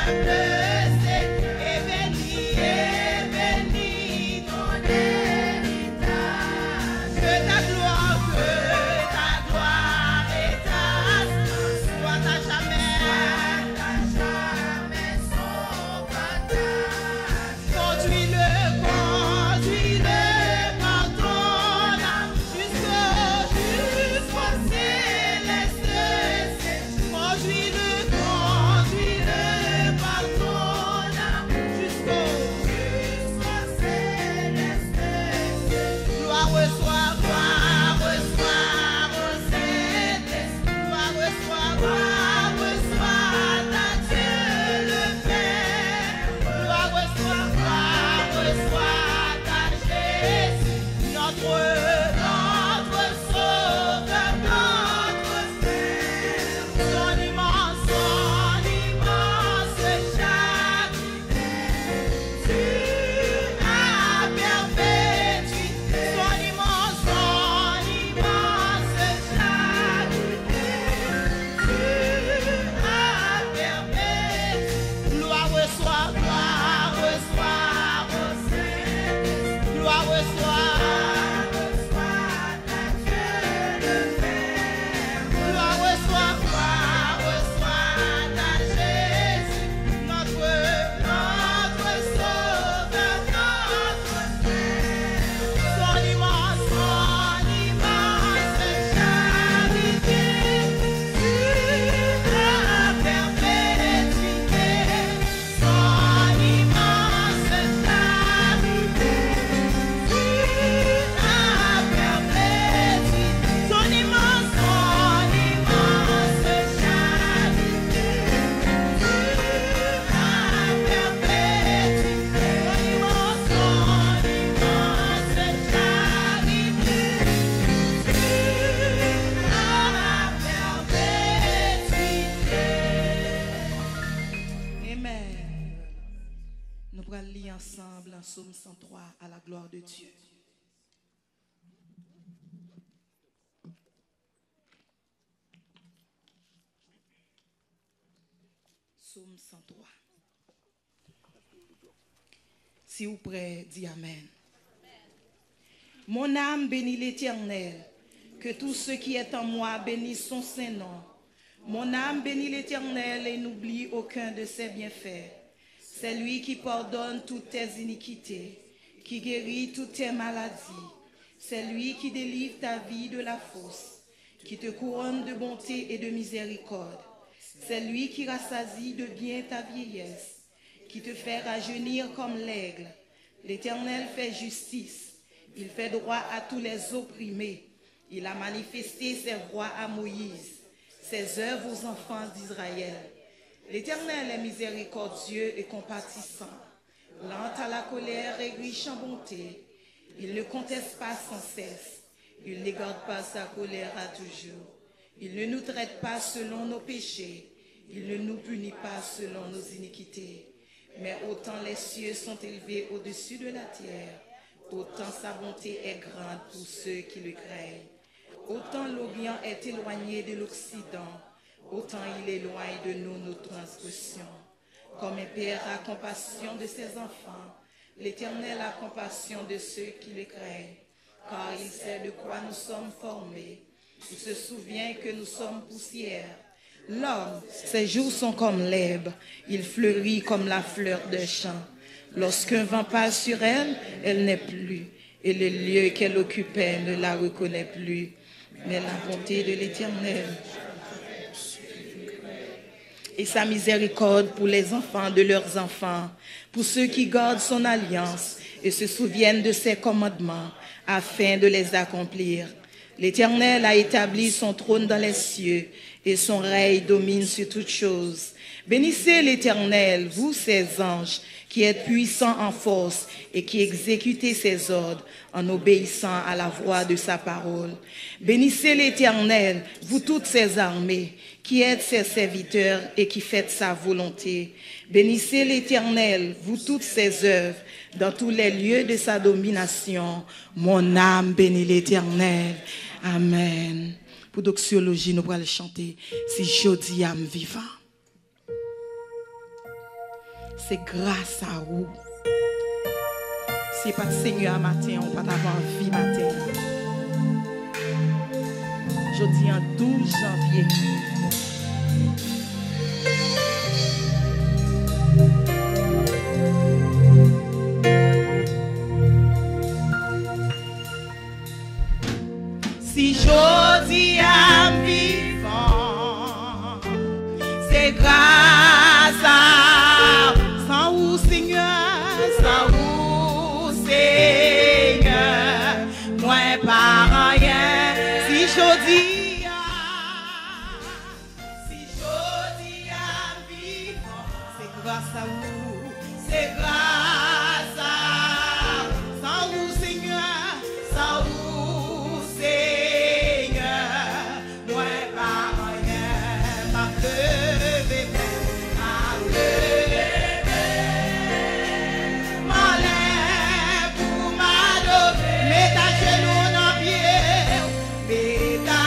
ensemble en Psaume 103 à la gloire de Dieu. Psaume 103. Si vous prêt, dis Amen. Mon âme bénit l'Éternel, que tout ce qui est en moi bénisse son Saint-Nom. Mon âme bénit l'Éternel et n'oublie aucun de ses bienfaits. C'est lui qui pardonne toutes tes iniquités, qui guérit toutes tes maladies. C'est lui qui délivre ta vie de la fosse, qui te couronne de bonté et de miséricorde. C'est lui qui rassasie de bien ta vieillesse, qui te fait rajeunir comme l'aigle. L'Éternel fait justice, il fait droit à tous les opprimés. Il a manifesté ses voies à Moïse, ses œuvres aux enfants d'Israël. L'Éternel est miséricordieux et compatissant, lent à la colère et riche en bonté. Il ne conteste pas sans cesse, il ne garde pas sa colère à toujours. Il ne nous traite pas selon nos péchés, il ne nous punit pas selon nos iniquités. Mais autant les cieux sont élevés au-dessus de la terre, autant sa bonté est grande pour ceux qui le craignent. Autant l'Orient est éloigné de l'Occident, autant il éloigne de nous nos transgressions. Comme un père a compassion de ses enfants, l'Éternel a compassion de ceux qui le craignent, car il sait de quoi nous sommes formés. Il se souvient que nous sommes poussière. L'homme, ses jours sont comme l'herbe, il fleurit comme la fleur de champ. Lorsqu'un vent passe sur elle, elle n'est plus, et le lieu qu'elle occupait ne la reconnaît plus. Mais la bonté de l'Éternel et sa miséricorde pour les enfants de leurs enfants, pour ceux qui gardent son alliance et se souviennent de ses commandements, afin de les accomplir. L'Éternel a établi son trône dans les cieux, et son règne domine sur toutes choses. Bénissez l'Éternel, vous ses anges, qui êtes puissants en force et qui exécutez ses ordres en obéissant à la voix de sa parole. Bénissez l'Éternel, vous toutes ses armées, qui êtes ses serviteurs et qui faites sa volonté. Bénissez l'Éternel, vous toutes ses œuvres, dans tous les lieux de sa domination. Mon âme bénit l'Éternel. Amen. Pour doxologie, nous allons chanter « Si jodi âme vivant ». c'est grâce à vous. Si pas de Seigneur matin, on pas avoir vie matin. Jeudi en 12 janvier. Si jeudi am vivant, c'est grâce à sans vous Seigneur, sans vous Seigneur, moi pas rien. Si jeudi am vivant, c'est grâce à vous, c'est grâce à sans vous Seigneur, sans vous Seigneur, moi pas rien. Ma levé, ma lèvre pour m'adorer, mets ta genou dans pied, mets ta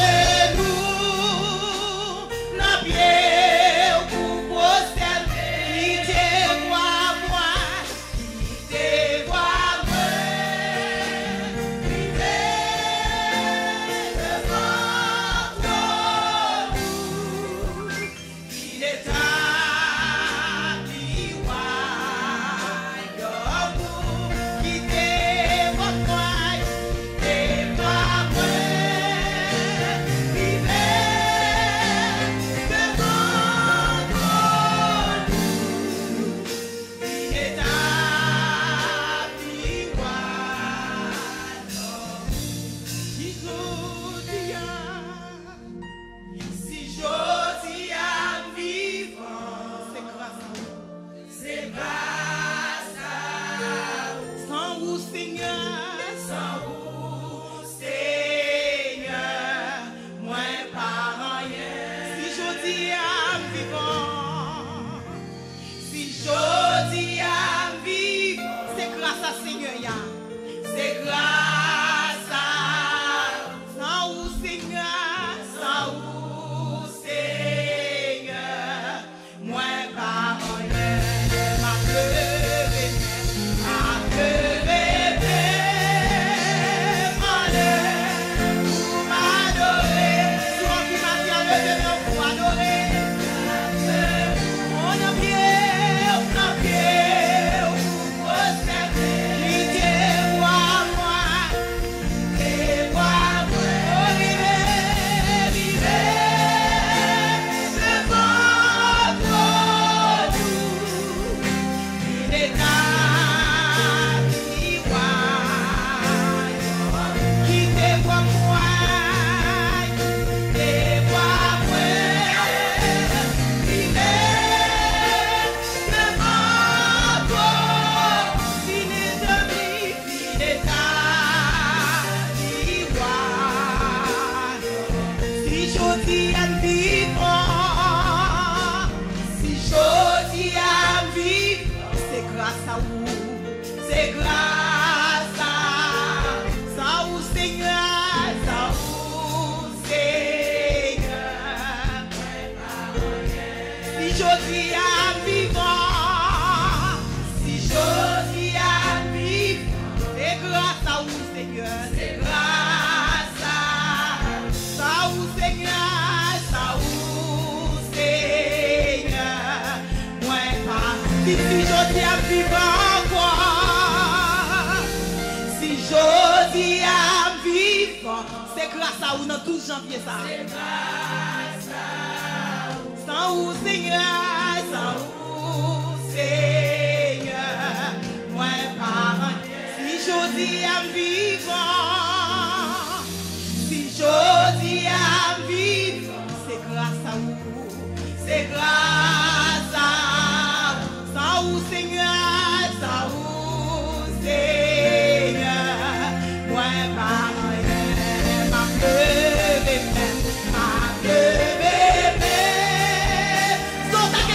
genou dans pied pour prosterner, qui te voit moi, qui te voit moi, qui te devant nous, il est à qui te voit moi, qui te voit moi, il est devant nous, il est à si j'ose vivant, c'est grâce à vous, c'est grâce à vous. Sans vous Seigneur, sans vous Seigneur, moi pas rien. Si j'ose vivant, si j'ose vivre, c'est grâce à Seigneur, c'est grâce à sans vous Seigneur, sans vous Seigneur, moi pas rien. Ma levé, pour m'adorer, souvent qui m'a dit levé pour adorer. On a pied, pour prosterner, qui te voit moi, te voit moi, devant nous, il est à qui te voit moi, te voit moi, il est devant toi, il est à si j'ose vivre, si j'ose vivre, c'est grâce à vous, c'est grâce à vous Seigneur, sans vous Seigneur, si j'ose vivre, si j'ose vivre, c'est grâce à vous Seigneur, c'est grâce à vous Seigneur, sans vous Seigneur, moi pas. Si j'ose vivre encore, si j'ose vivre, c'est grâce à vous dans 12 janvier ça. C'est grâce à vous. Sans vous Seigneur, sans vous Seigneur, moi pas. Si j'ose vivre, si j'ose vivre, c'est grâce à vous, c'est grâce à vous. Sans vous Seigneur, sans vous Seigneur, moi pas rien. Ma levé, ma levé,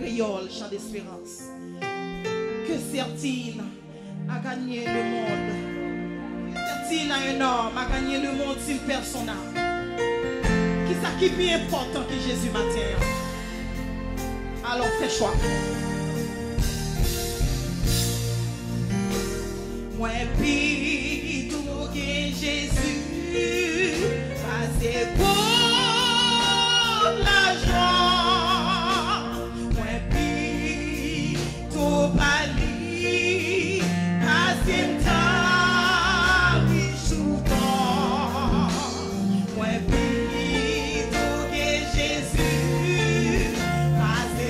créole, chant d'espérance. Que sert-il à gagner le monde? Que sert-il à un homme à gagner le monde s'il perd son âme? Qui ça qui est plus important que Jésus matin? Alors fais choix. Moi puis tout que Jésus passé pour l'argent. Moi puis tout pali passé temps souvent. Moi puis tout que Jésus passé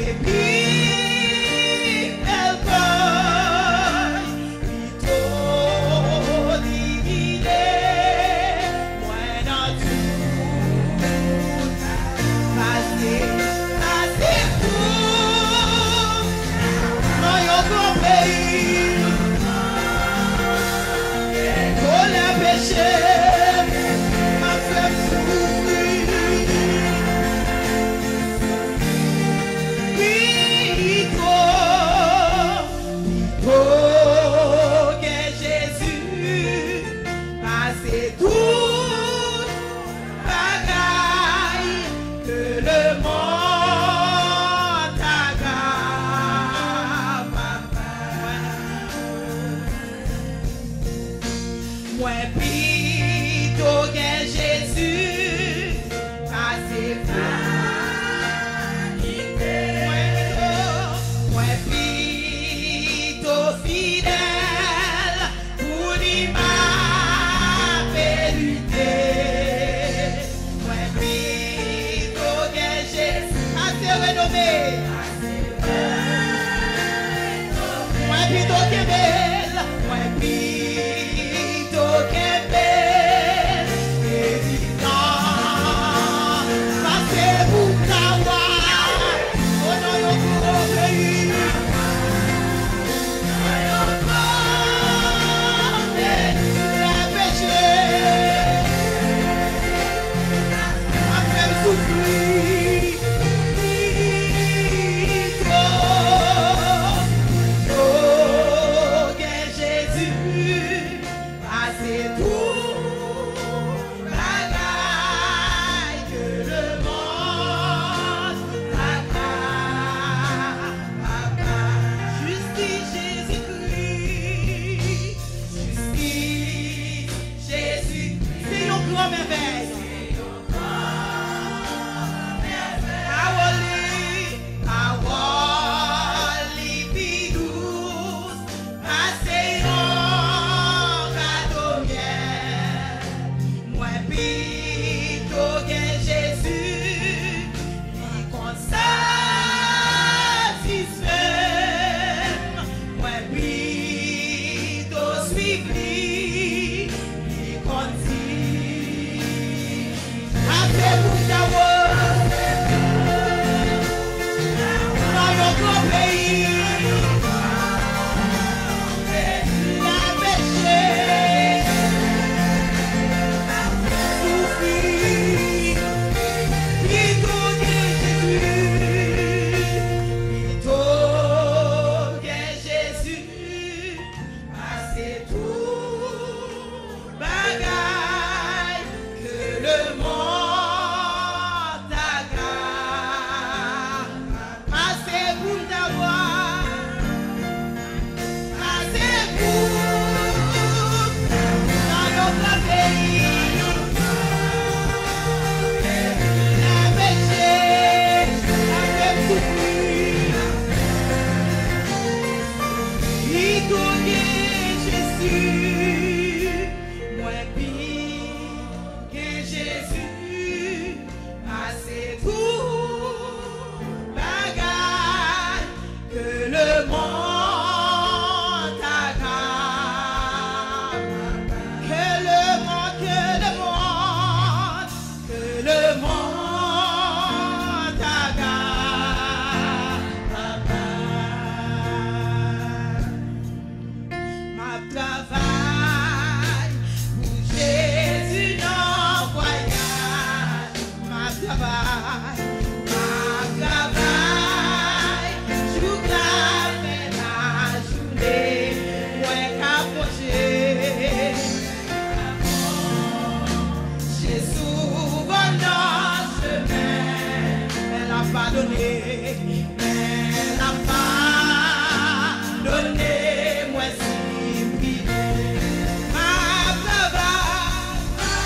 donné, mais n'a pas donné, moi si pitié. Ma travail,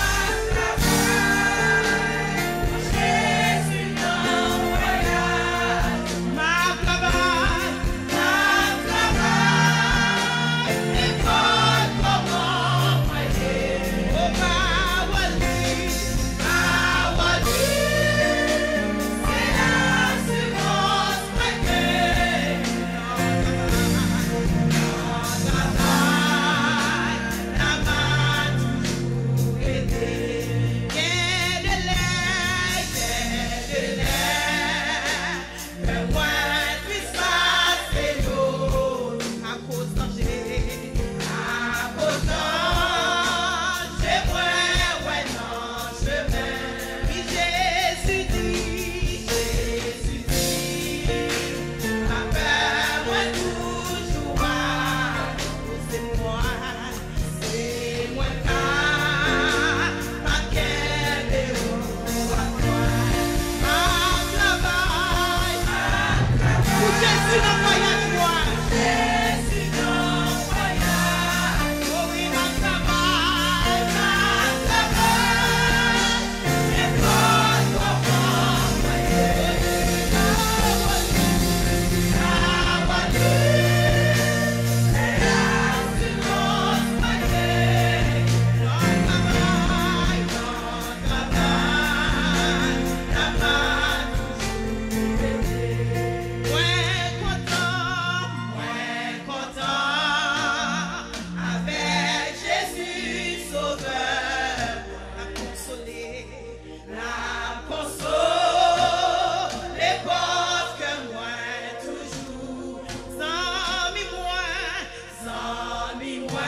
Jésus non voyage. Ma travail, et pas comment voyer. Oh, ma wali, c'est l'assurance prêtée. Notre travail, la main toujours été. Quel délai, que moi puisse passer l'eau à cause danger, à cause danger, ouais, non, chemin. Puis Jésus dit, ma peur, moi toujours c'est moi pas qu'elle est à toi. Ma travail, pour Jésus dans voyage moi. Jésus dans voyage. Oh oui, ma travail, et pas comment voyer. Avec Jésus Sauveur, la consoler, les pauvres que moi toujours, sans mi-moi,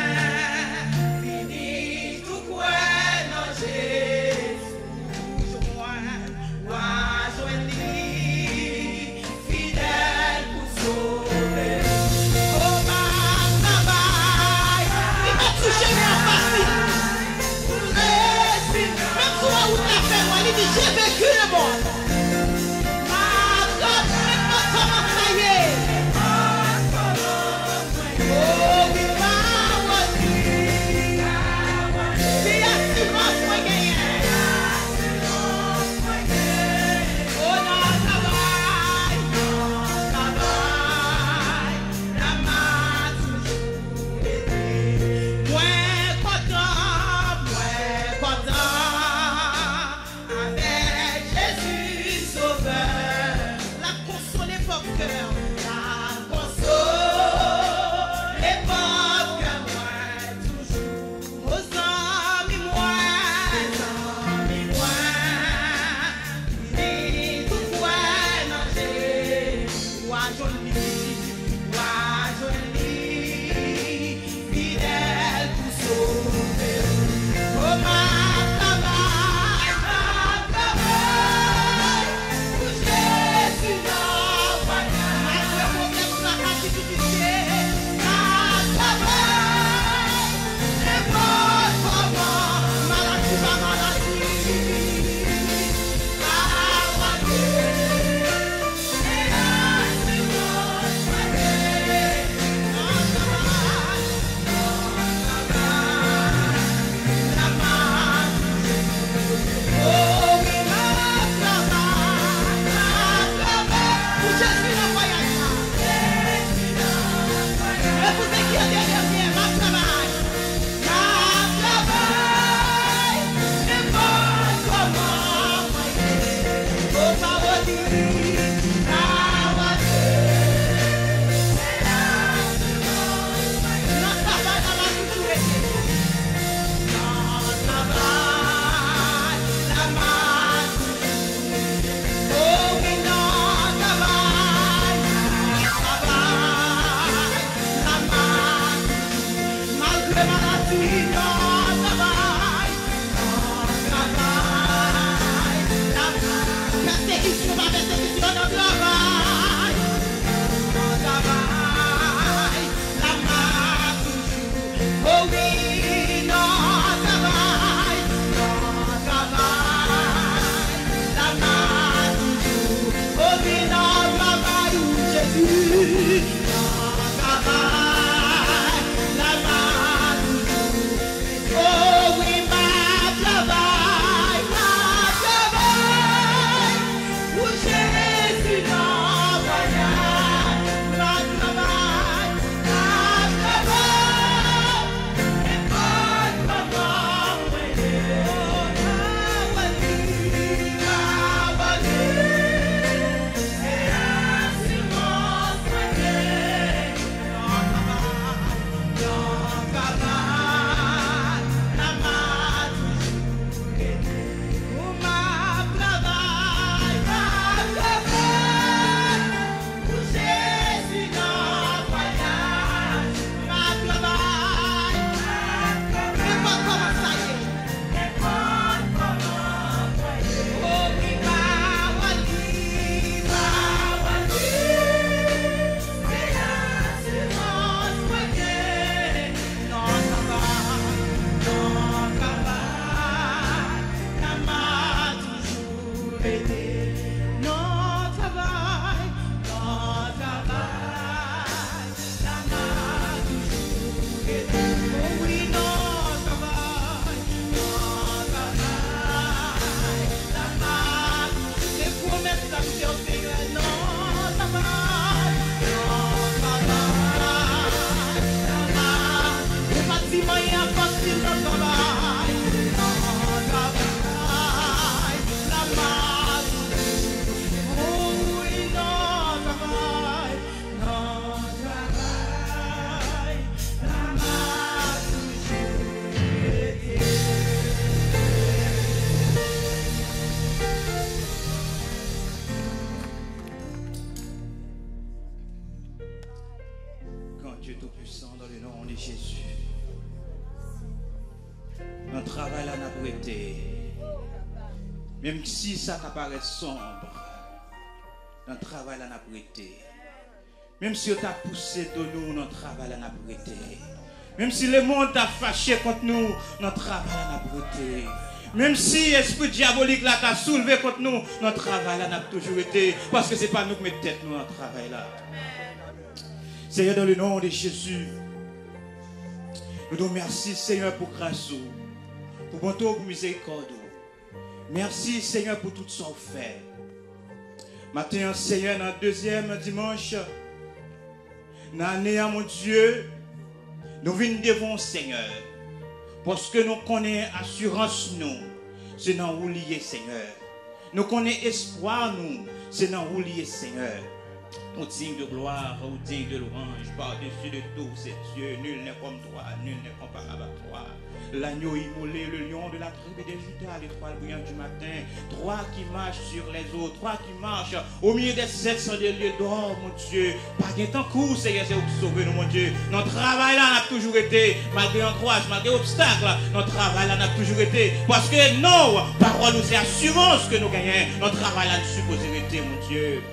fini tout quoi non Jésus, moi joindre fidèle pour sauver. Oh ma travail, il m'a touché mais en facile. Même si on a fait moi, il dit j'ai vécu le monde. Ma God, maintenant comment ça y est? Oh oui, ma wali, c'est assurance moi gagné. Oh non, travail, la main toujours été. Moins content, avec Jésus Sauveur, la consoler pour cœur, la consoler pour cœur, moi toujours. Aux amis, moi, il tout quoi nager, joli, fidèle pour sauver. Oh ma travail, pour Jésus non voyage. Ma problème la captivité, ma travail, c'est bon comment maladie. Dieu Tout-Puissant, dans le nom de Jésus. Notre travail là n'a pas été. Même si ça t'apparaît sombre, notre travail là n'a pas été. Même si on t'a poussé de nous, notre travail là n'a pas été. Même si le monde t'a fâché contre nous, notre travail là n'a pas été. Même si l'esprit diabolique là t'a soulevé contre nous, notre travail là n'a toujours été. Parce que ce n'est pas nous qui mettons tête nous dans notre travail là. Seigneur, dans le nom de Jésus, nous nous remercions, Seigneur, pour grâce, pour bonté, pour miséricorde. Merci, Seigneur, pour tout ce qu'on fait. Maintenant, Seigneur, dans le deuxième dimanche, dans l'année, mon Dieu, nous venons devant Seigneur. Parce que nous connaissons assurance, nous, c'est dans où lié, Seigneur. Nous connaissons espoir, nous, c'est dans où lié, Seigneur. Au digne de gloire, au digne de louange, par-dessus de tout, c'est Dieu. Nul n'est comme toi, nul n'est comparable à toi. L'agneau immolé, le lion de la tribu de Juda, l'étoile brillante du matin, toi qui marches sur les eaux, toi qui marches au milieu des 700 des lieux d'or, mon Dieu. Pas de temps court, Seigneur, c'est pour sauver nous, mon Dieu. Notre travail là n'a toujours été, malgré encourage, malgré obstacle, notre travail là n'a toujours été. Parce que nos paroles, c'est assurance que nous gagnons. Notre travail là ne suppose été, mon Dieu.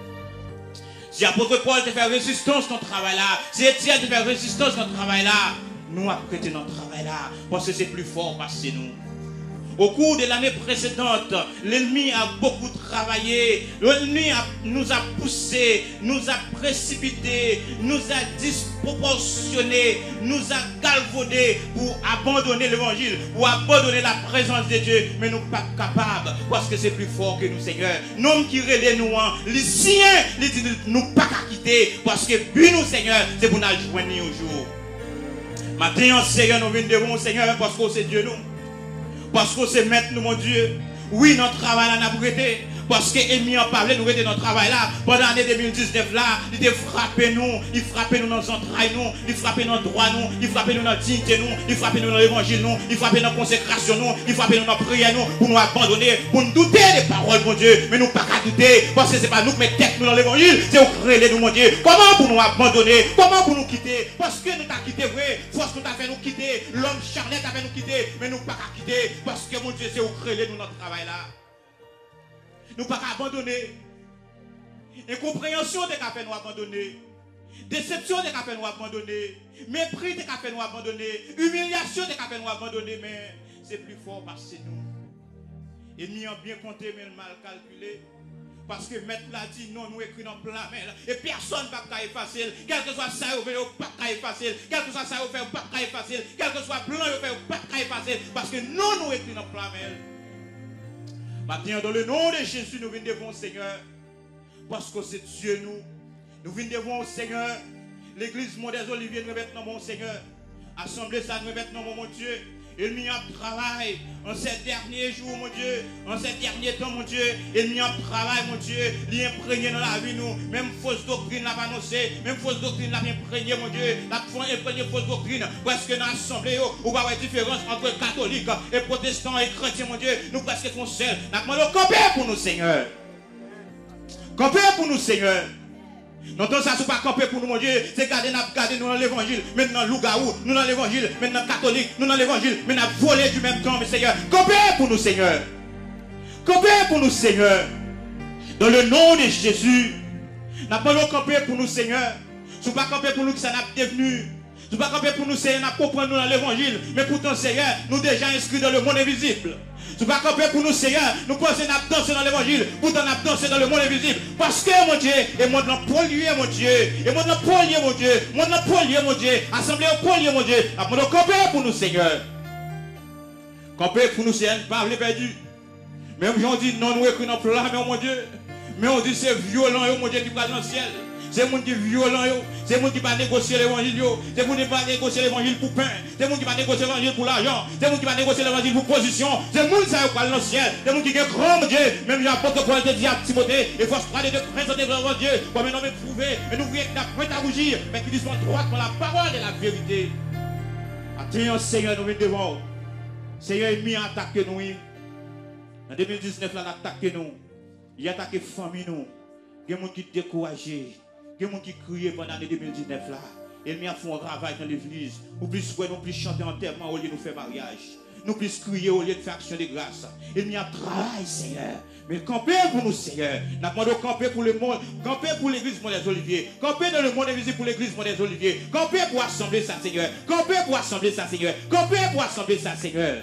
Si l'apôtre Paul te fait résistance notre travail là, si Étienne te fait résistance notre travail là, nous apprêtons notre travail là, parce que c'est plus fort parce que nous. Au cours de l'année précédente, l'ennemi a beaucoup travaillé, l'ennemi nous a poussés, nous a précipités, nous a disproportionnés, nous a galvaudés pour abandonner l'évangile, pour abandonner la présence de Dieu, mais nous ne sommes pas capables, parce que c'est plus fort que nous, Seigneur. Nous qui relèvent nous, les siens, nous ne sommes pas qu'à quitter, parce que but nous, Seigneur, c'est pour nous joindre un jour. Maintenant, Seigneur, nous venons devant Seigneur, parce que c'est Dieu nous. Parce que c'est maître nous, mon Dieu. Oui, notre travail là n'a pas été. Parce que l'ennemi en parlait, nous étions notre travail là. Pendant l'année 2019 là, il a frappé nous. Il frappait nous dans nos entrailles, nous. Il frappait nos droits, nous. Il frappait nous dans la dignité, nous. Il frappait nous dans l'évangile, nous. Il frappait dans la consécration, nous. Il frappait nous dans la prière, nous. Pour nous abandonner, pour nous douter des paroles, mon Dieu. Mais nous pas qu'à douter. Parce que ce n'est pas nous qui mettons tête nous dans l'évangile. C'est vous créer nous, mon Dieu. Comment pour nous abandonner? Comment pour nous quitter? Parce que nous t'avons quitté, vrai. Force nous t'a fait nous quitter. L'homme charnel t'a fait nous quitter. Mais nous pas qu'à quitter. Parce que, mon Dieu, c'est vous créer nous notre travail là. Nous ne pouvons pas abandonner. Incompréhension de fait nous abandonner. Déception de fait nous abandonner. Mépris de fait nous abandonner. Humiliation de fait nous abandonner. Mais c'est plus fort parce que nous. Et nous avons bien compté, mais mal calculé. Parce que maître l'a dit, non, nous écrivons dans plein mail. Et personne ne va pas effacer. Quel que soit ça, vous ne pouvez pas effacer. Quel que soit ça, vous ne pouvez pas effacer. Quel que soit blanc, vous ne pouvez pas effacer. Parce que non, nous écrivons dans plein mail. Maintenant, dans le nom de Jésus, nous venons devant le Seigneur. Parce que c'est Dieu nous. Nous venons devant le Seigneur. L'église Mont des Oliviers nous remet dans mon Seigneur. Assemblée, ça nous remet dans mon Dieu. Il m'y a travaillé en ces derniers jours, mon Dieu, en ces derniers temps, mon Dieu. Il m'y a travaillé, mon Dieu, il est imprégné dans la vie, nous. Même fausse doctrine l'a annoncé, même fausse doctrine l'a imprégné, mon Dieu. La imprégné fausse doctrine, parce que dans l'assemblée, on va avoir une différence entre catholiques et protestants et chrétiens, mon Dieu. Nous presque sont seuls. Nous demandons camper pour nous, Seigneur. Camper pour nous, Seigneur. Non, ça ne pas camper pour nous, mon Dieu. C'est garder nous dans l'évangile. Maintenant, loup-garou, nous dans l'évangile. Maintenant, catholique, nous dans l'évangile. Maintenant, voler du même temps, mais Seigneur. Camper pour nous, Seigneur. Camper pour nous, Seigneur. Dans le nom de Jésus. Nous pas camper pour nous, Seigneur. Ce n'est pas camper pour nous que ça n'a pas devenu. Ce n'est pas camper pour nous, Seigneur, nous comprendre nous dans l'évangile. Mais pourtant, Seigneur, nous déjà inscrits dans le monde invisible. Ce n'est pas camper pour nous, Seigneur. Nous pensons nous danser dans l'évangile. Pourtant, nous danser dans le monde invisible. Parce que, mon Dieu, et moi, nous polluer, mon Dieu. Et moi, nous polluer, mon Dieu. Moi, nous polluer, mon Dieu. Assemblée, polluer, mon Dieu. Nous camper pour nous, Seigneur. Camper pour nous, Seigneur, pas les perdus. Même si on dit non, nous écrivons dans plein, mais mon Dieu. Mais on dit c'est violent, mon Dieu, qui va dans le ciel. C'est les gens qui sont violents, c'est les gens qui ne vont pas négocier l'évangile, c'est les gens qui ne vont pas négocier l'évangile pour pain, c'est les gens qui ne vont pas négocier l'évangile pour l'argent, c'est les gens qui ne vont pas négocier l'évangile pour position, c'est les gens qui sont dans le ciel, c'est les gens qui sont grand Dieu, même l'apôtre Paul te dit à Timothée, il faut se croire de présenter devant Dieu, comme un homme éprouvé, mais nous voyons qu'il n'a point à rougir, mais qui disent droite par la parole de la vérité. Attends, Seigneur, nous venons devant. Seigneur, il a attaqué nous. En 2019, il a attaqué nous. Il a attaqué la famille nous. Il y a des gens qui sont découragés. Il y a des gens qui crient pendant l'année 2019 là. Et nous avons un travail dans l'église. Nous plus chanter enterrement au lieu de nous faire mariage. Nous plus crier au lieu de faire action de grâce. Il y a travail, Seigneur. Mais camper pour nous, Seigneur. Nous demandons camper pour le monde, camper pour l'église Mont des Oliviers, camper dans le monde invisible pour l'église Mont des Oliviers, camper pour assembler ça, Seigneur. Camper pour assembler ça, Seigneur. Camper pour assembler ça, Seigneur.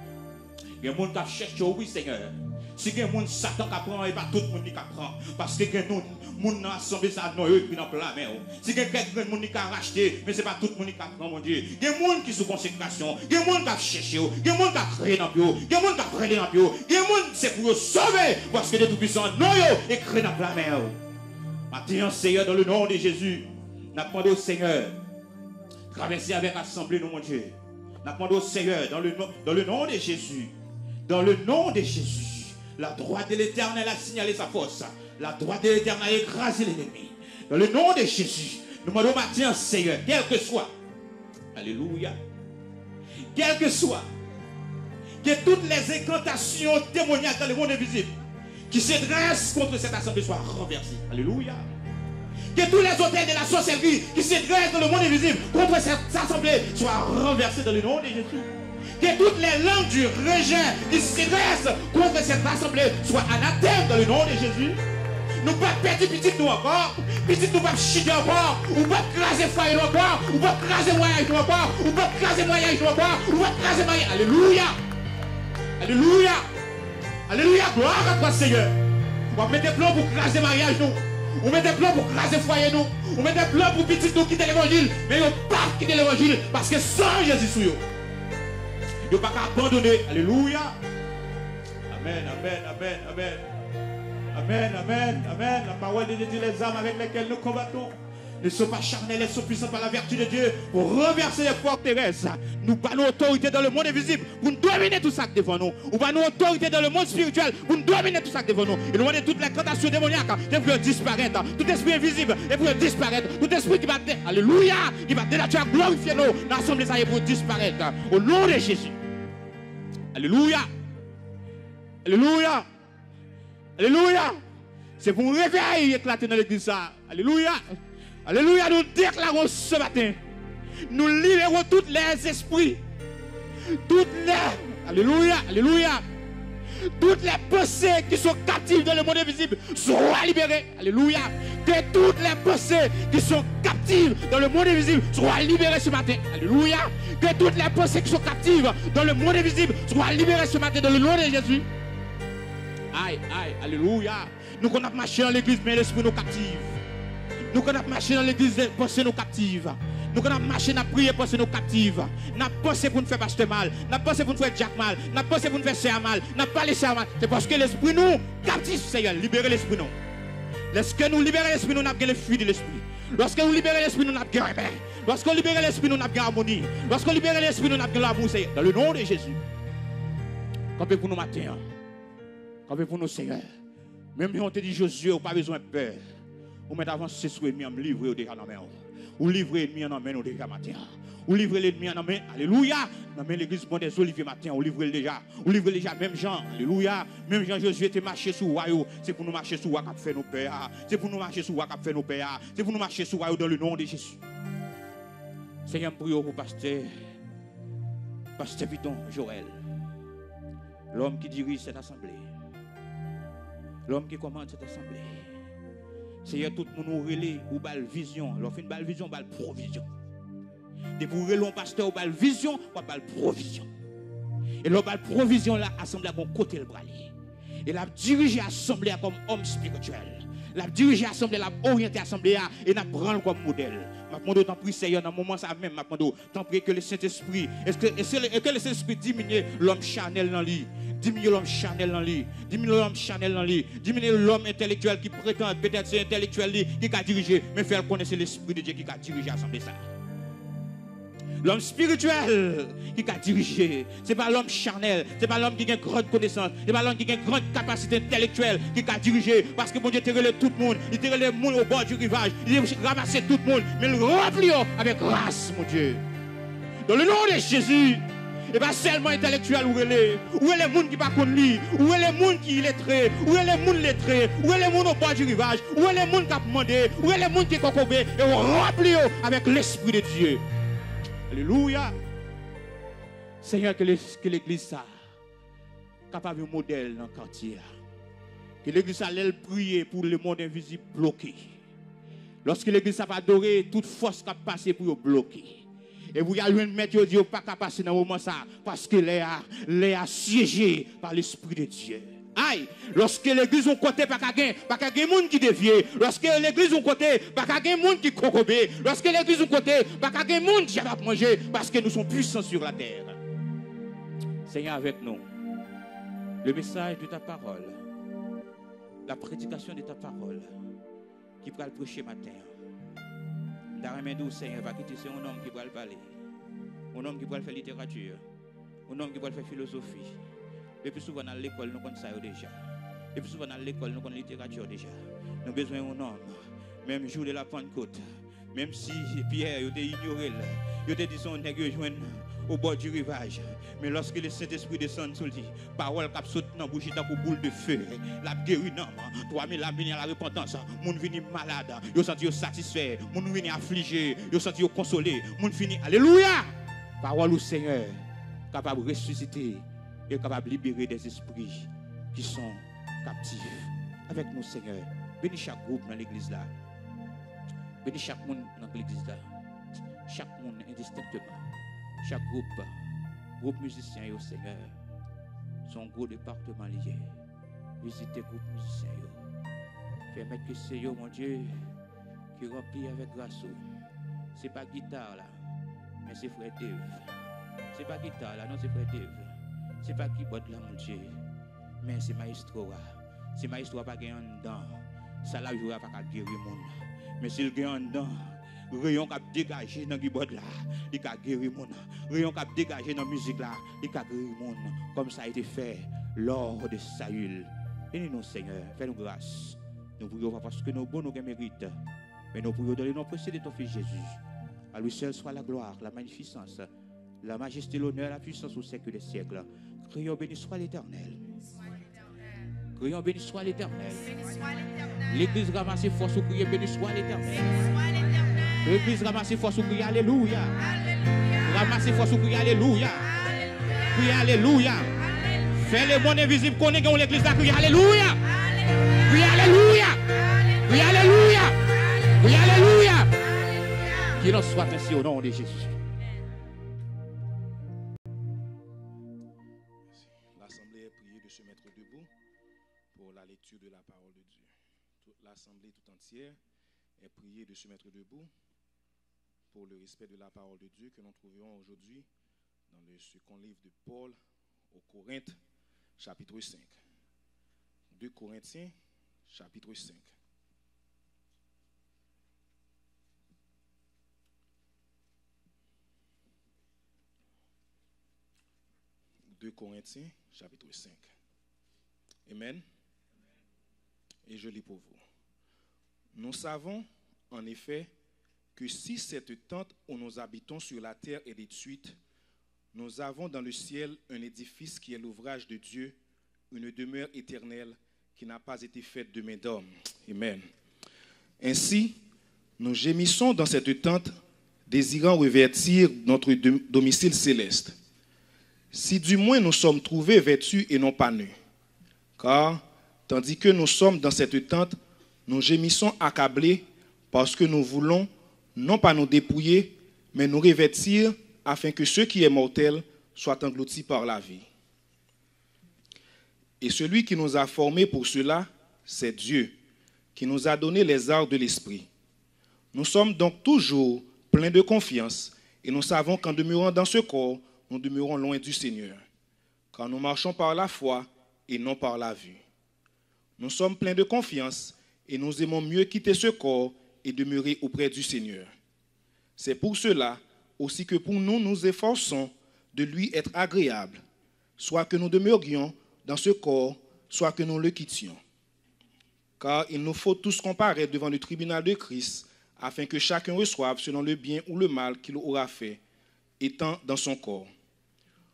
Il y a des gens qui cherchent, oui, Seigneur. Si il y a des gens qui Satan qui apprend, et pas tout le monde qui apprend. Parce que il y a des gens qui assemblé ça, non, et puis dans la main. Si il y a des gens qui ont racheté, mais ce n'est pas tout le monde qui apprend, mon Dieu. Il y a des gens qui sont consécration, il y a des gens qui cherchent, il y a des gens qui créent dans le bio, il y a des gens qui créent dans le bio, il y a des gens qui c'est pour sauver, parce que les tout-puissants, non, et créent dans la main. Maintenant, Seigneur, dans le nom de Jésus, nous demandons au Seigneur, traverser avec l'assemblée, mon Dieu. Nous demandons au Seigneur, dans le nom de Jésus, dans le nom de Jésus. La droite de l'Éternel a signalé sa force. La droite de l'Éternel a écrasé l'ennemi. Dans le nom de Jésus, nous demandons maintenant, Seigneur, quel que soit, alléluia, quel que soit, que toutes les incantations démoniaques dans le monde invisible qui se dressent contre cette assemblée soient renversées. Alléluia. Que tous les hôtels de la sorcellerie qui se dressent dans le monde invisible contre cette assemblée soient renversés dans le nom de Jésus. Que toutes les langues du rejet qui se dressent contre cette assemblée soient anathèmes dans le nom de Jésus. Nous ne pouvons pas perdre petit nous encore. Petit nous ne pouvons pas chier encore. Ou pas craser foyer nous encore. Ou pas craser voyage nous encore. Ou pas craser voyage nous encore. Ou pas craser voyage. Alléluia. Alléluia. Alléluia. Gloire à toi, Seigneur. On va mettre des plans pour craser mariage nous. On met des plans pour craser foyer nous. On met des plans pour petit nous quitter l'évangile. Mais on ne peut pas quitter l'évangile parce que sans Jésus sur eux. Il ne faut pas abandonner. Alléluia. Amen, amen, amen, amen. Amen, amen, amen. La parole de Dieu dit les armes avec lesquelles nous combattons ne sont pas charnelles, elles sont puissantes par la vertu de Dieu pour renverser les forteresses. Nous avons autorité dans le monde invisible pour nous dominer tout ça devant nous. Nous avons autorité dans le monde spirituel pour nous dominer tout ça devant nous. Et nous avons toutes les cantations démoniaques de disparaître. Tout esprit invisible est pour disparaître. Tout esprit qui va alléluia, qui va dénaturer, glorifier nous. L'assemblée ça est pour disparaître. Au nom de Jésus. Alléluia. Alléluia. Alléluia. C'est pour nous réveiller éclater dans l'église ça. Alléluia. Alléluia. Nous déclarons ce matin. Nous libérons tous les esprits. Toutes les. Alléluia. Alléluia. Toutes les pensées qui sont captives dans le monde invisible seront libérées. Alléluia. Que toutes les pensées qui sont captives dans le monde invisible soient libérées ce matin. Alléluia. Que toutes les pensées qui sont captives dans le monde invisible soient libérées ce matin dans le nom de Jésus. Aïe, aïe, alléluia. Nous qu'on a marché dans l'église, mais l'esprit nous captive. Nous qu'on a marché dans l'église, les pensées nous captivent. Nous qu'on a marché, nous prié, pensées nous captivent. Nous avons pensé pour nous faire pasteur mal. Nous avons pensé pour nous faire Jack mal. Nous avons pensé pour nous faire serre mal. Nous n'avons pas laissé mal. C'est parce que l'esprit nous captive, Seigneur. Libérez l'esprit nous. Lorsque nous libérons l'esprit, nous n'avons pas le fruit de l'esprit. Lorsque nous libérons l'esprit, nous n'avons pas de paix. Lorsque nous libérons l'esprit, nous n'avons pas d'harmonie. Lorsque nous libérons l'esprit, nous n'avons pas l'amour, Seigneur. Dans le nom de Jésus. Campez pour nous matin. Campez pour nous, Seigneur. Même si on te dit Josué, on n'a pas besoin de peur. On met avancé sur l'ennemi, on livre déjà dans la main. Ou livrer l'ennemi en main déjà matin. Ou livrer l'ennemi en main. Alléluia. Dans l'église Mont des Oliviers matin, on livre déjà. On livre déjà même Jean. Alléluia. Même Jean Josué était marché sur Wayo. C'est pour nous marcher sur Wayo qui fait nos pères. C'est pour nous marcher sur Wayo qui fait nos pères. C'est pour nous marcher sur Wayo dans le nom de Jésus. Seigneur, prions pour pasteur Piton Joël. L'homme qui dirige cette assemblée. L'homme qui commande cette assemblée. Seigneur, tout le monde relève ou bal vision. Lorsqu'on fait une vision, on bal provision. Et pour relève pasteur ou bal vision, on bal provision. Et l'homme bal provision, l'assemblée a un côté le bralier. Et l'a dirigé l'assemblée comme homme spirituel. L'a dirigé l'assemblée, l'a orienté l'assemblée et l'a prendre comme modèle. Je demande autant prier Seigneur dans le moment ça même. Je demande autant prier que le Saint-Esprit, que le Saint-Esprit diminue l'homme charnel dans lui. Diminuer l'homme charnel dans lui. Diminuer l'homme charnel dans lui. Diminuer l'homme intellectuel qui prétend peut-être c'est intellectuel qui a dirigé. Mais faire connaître l'Esprit de Dieu qui a dirigé l'assemblée ça. L'homme spirituel qui a dirigé. Ce n'est pas l'homme charnel. Ce n'est pas l'homme qui a une grande connaissance. Ce n'est pas l'homme qui a une grande capacité intellectuelle qui a dirigé. Parce que mon Dieu, il relève tout le monde. Il relève le monde au bord du rivage. Il ramasse tout le monde. Mais il remplit avec grâce, mon Dieu. Dans le nom de Jésus. Et pas seulement intellectuel ou les gens qui pas connu, ou les gens qui lettrés, ou les gens lettrés, ou les gens au bord du rivage, ou les gens qui ont demandé, ou les gens qui ont cocobé, et on remplit avec l'Esprit de Dieu. Alléluia. Seigneur, que l'église ça capable de modèle dans le quartier. Que l'église ça l'aile prier pour le monde invisible bloqué. Lorsque l'église ça va adorer, toute force qui a passé pour bloquer. Et vous allez mettre Dieu pas qu'à passer dans le moment ça parce que les a siégé par l'Esprit de Dieu. Aïe, lorsque l'église on côté pas qu'à monde qui dévie, lorsque l'église on côté pas qu'à monde qui cocobé, lorsque l'église on côté pas qu'à monde qui va manger parce que nous sommes puissants sur la terre. Seigneur avec nous. Le message de ta parole, la prédication de ta parole qui va le prêcher matin. D'Aramedou, Seigneur, va quitter, c'est un homme qui va le parler, un homme qui va faire littérature, un homme qui va faire philosophie. Et plus souvent dans l'école, nous connaissons ça déjà. Et plus souvent dans l'école, nous connaissons la littérature déjà. Nous avons besoin d'un homme, même jour de la Pentecôte, même si Pierre était ignoré, il était dit son nègre joindre au bord du rivage. Mais lorsque le Saint-Esprit descend sur lui, parole qui saute dans la bouche pour boule de feu, la guérit non, 3000 la venir à la repentance, moun vini malade, yo senti satisfait, moun vini affligé, yo senti consolé, moun fini alléluia. Parole au Seigneur capable de ressusciter et capable de libérer des esprits qui sont captifs. Avec nous Seigneur, bénis chaque groupe dans l'église là. Bénis chaque monde dans l'église là. Chaque monde indistinctement. Chaque groupe musicien au Seigneur, son gros département lié. Visitez groupe musicien. Permettez que c'est mon Dieu qui remplit avec grâce. Ce n'est pas guitare là, mais c'est frère Dave. Ce n'est pas guitare là, non, c'est frère Dave. Ce n'est pas keyboard là, mon Dieu, mais c'est maestro. C'est maestro pas gagné en dedans. Ça là, je ne vais pas guérir le monde. Mais s'il gagne en dedans, rayon qui a dégagé dans le keyboard là, il a guéri le monde. Rayon qui a dégagé dans la musique là, il a guéri le monde. Comme ça a été fait lors de Saül. Bénis-nous, Seigneur, fais-nous grâce. Nous prions pas parce que nous bons nous mérites, mais nous prions dans le nom précieux de ton Fils Jésus. À lui seul soit la gloire, la magnificence, la majesté, l'honneur, la puissance au siècle des siècles. Crions béni soit l'Éternel. Crions béni soit l'Éternel. L'Église ramasse force ou crier béni soit l'Éternel. L'Église ramasse force ou crier alléluia. Ramasse force ou crier alléluia. Crier alléluia. Fais le monde invisible qu'on est dans l'Église là, crier alléluia. Crier alléluia. Crier alléluia. Crier alléluia. Qu'il en soit ainsi au nom de Jésus. L'Assemblée est priée de se mettre debout pour la lecture de la parole de Dieu. L'Assemblée tout entière est priée de se mettre debout pour le respect de la parole de Dieu que nous trouverons aujourd'hui dans le second livre de Paul aux Corinthes, chapitre 5. 2 Corinthiens, chapitre 5. « 2 Corinthiens, chapitre 5. Amen. Et je lis pour vous. Nous savons, en effet, que si cette tente où nous habitons sur la terre est détruite, nous avons dans le ciel un édifice qui est l'ouvrage de Dieu, une demeure éternelle qui n'a pas été faite de main d'homme. Amen. Ainsi, nous gémissons dans cette tente, désirant revêtir notre domicile céleste. Si du moins nous sommes trouvés vêtus et non pas nus. Car, tandis que nous sommes dans cette tente, nous gémissons accablés parce que nous voulons non pas nous dépouiller, mais nous revêtir afin que ce qui est mortel soit englouti par la vie. Et celui qui nous a formés pour cela, c'est Dieu, qui nous a donné les arts de l'esprit. Nous sommes donc toujours pleins de confiance et nous savons qu'en demeurant dans ce corps, nous demeurons loin du Seigneur, car nous marchons par la foi et non par la vue. Nous sommes pleins de confiance et nous aimons mieux quitter ce corps et demeurer auprès du Seigneur. C'est pour cela aussi que pour nous, nous efforçons de lui être agréables, soit que nous demeurions dans ce corps, soit que nous le quittions. Car il nous faut tous comparaître devant le tribunal de Christ, afin que chacun reçoive selon le bien ou le mal qu'il aura fait, étant dans son corps.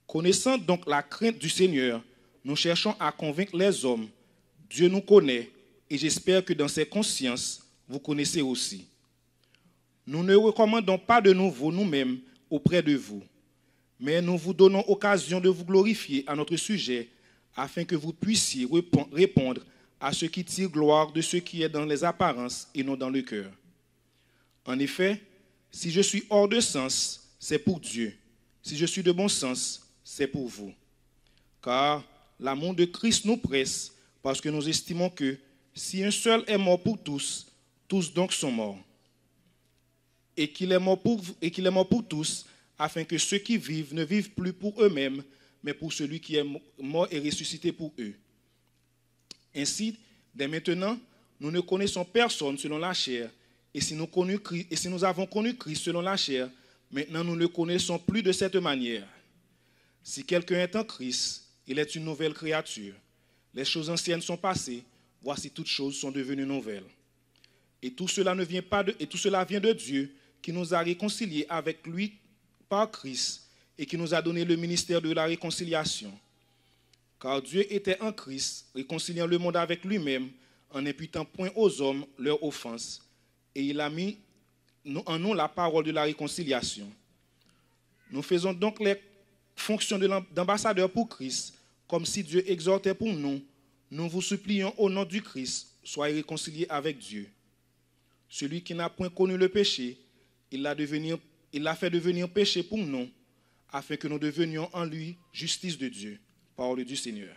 Connaissant donc la crainte du Seigneur, nous cherchons à convaincre les hommes. Dieu nous connaît et j'espère que dans ses consciences, vous connaissez aussi. Nous ne recommandons pas de nouveau nous-mêmes auprès de vous, mais nous vous donnons occasion de vous glorifier à notre sujet afin que vous puissiez répondre à ce qui tire gloire de ce qui est dans les apparences et non dans le cœur. En effet, si je suis hors de sens, c'est pour Dieu. Si je suis de bon sens, c'est pour vous. Car l'amour de Christ nous presse parce que nous estimons que si un seul est mort pour tous, tous donc sont morts. Et qu'il est mort pour tous, afin que ceux qui vivent ne vivent plus pour eux-mêmes, mais pour celui qui est mort et ressuscité pour eux. Ainsi, dès maintenant, nous ne connaissons personne selon la chair, et si nous avons connu Christ selon la chair, maintenant nous ne le connaissons plus de cette manière. Si quelqu'un est en Christ, il est une nouvelle créature. Les choses anciennes sont passées, voici toutes choses sont devenues nouvelles. Et tout cela vient de Dieu, qui nous a réconciliés avec lui par Christ et qui nous a donné le ministère de la réconciliation. Car Dieu était en Christ, réconciliant le monde avec lui-même, en n'imputant point aux hommes leurs offenses, et il a mis en nous la parole de la réconciliation. Nous faisons donc les fonctions d'ambassadeurs pour Christ, comme si Dieu exhortait pour nous. Nous vous supplions au nom du Christ, soyez réconciliés avec Dieu. Celui qui n'a point connu le péché, il l'a fait devenir péché pour nous, afin que nous devenions en lui justice de Dieu. Parole du Seigneur.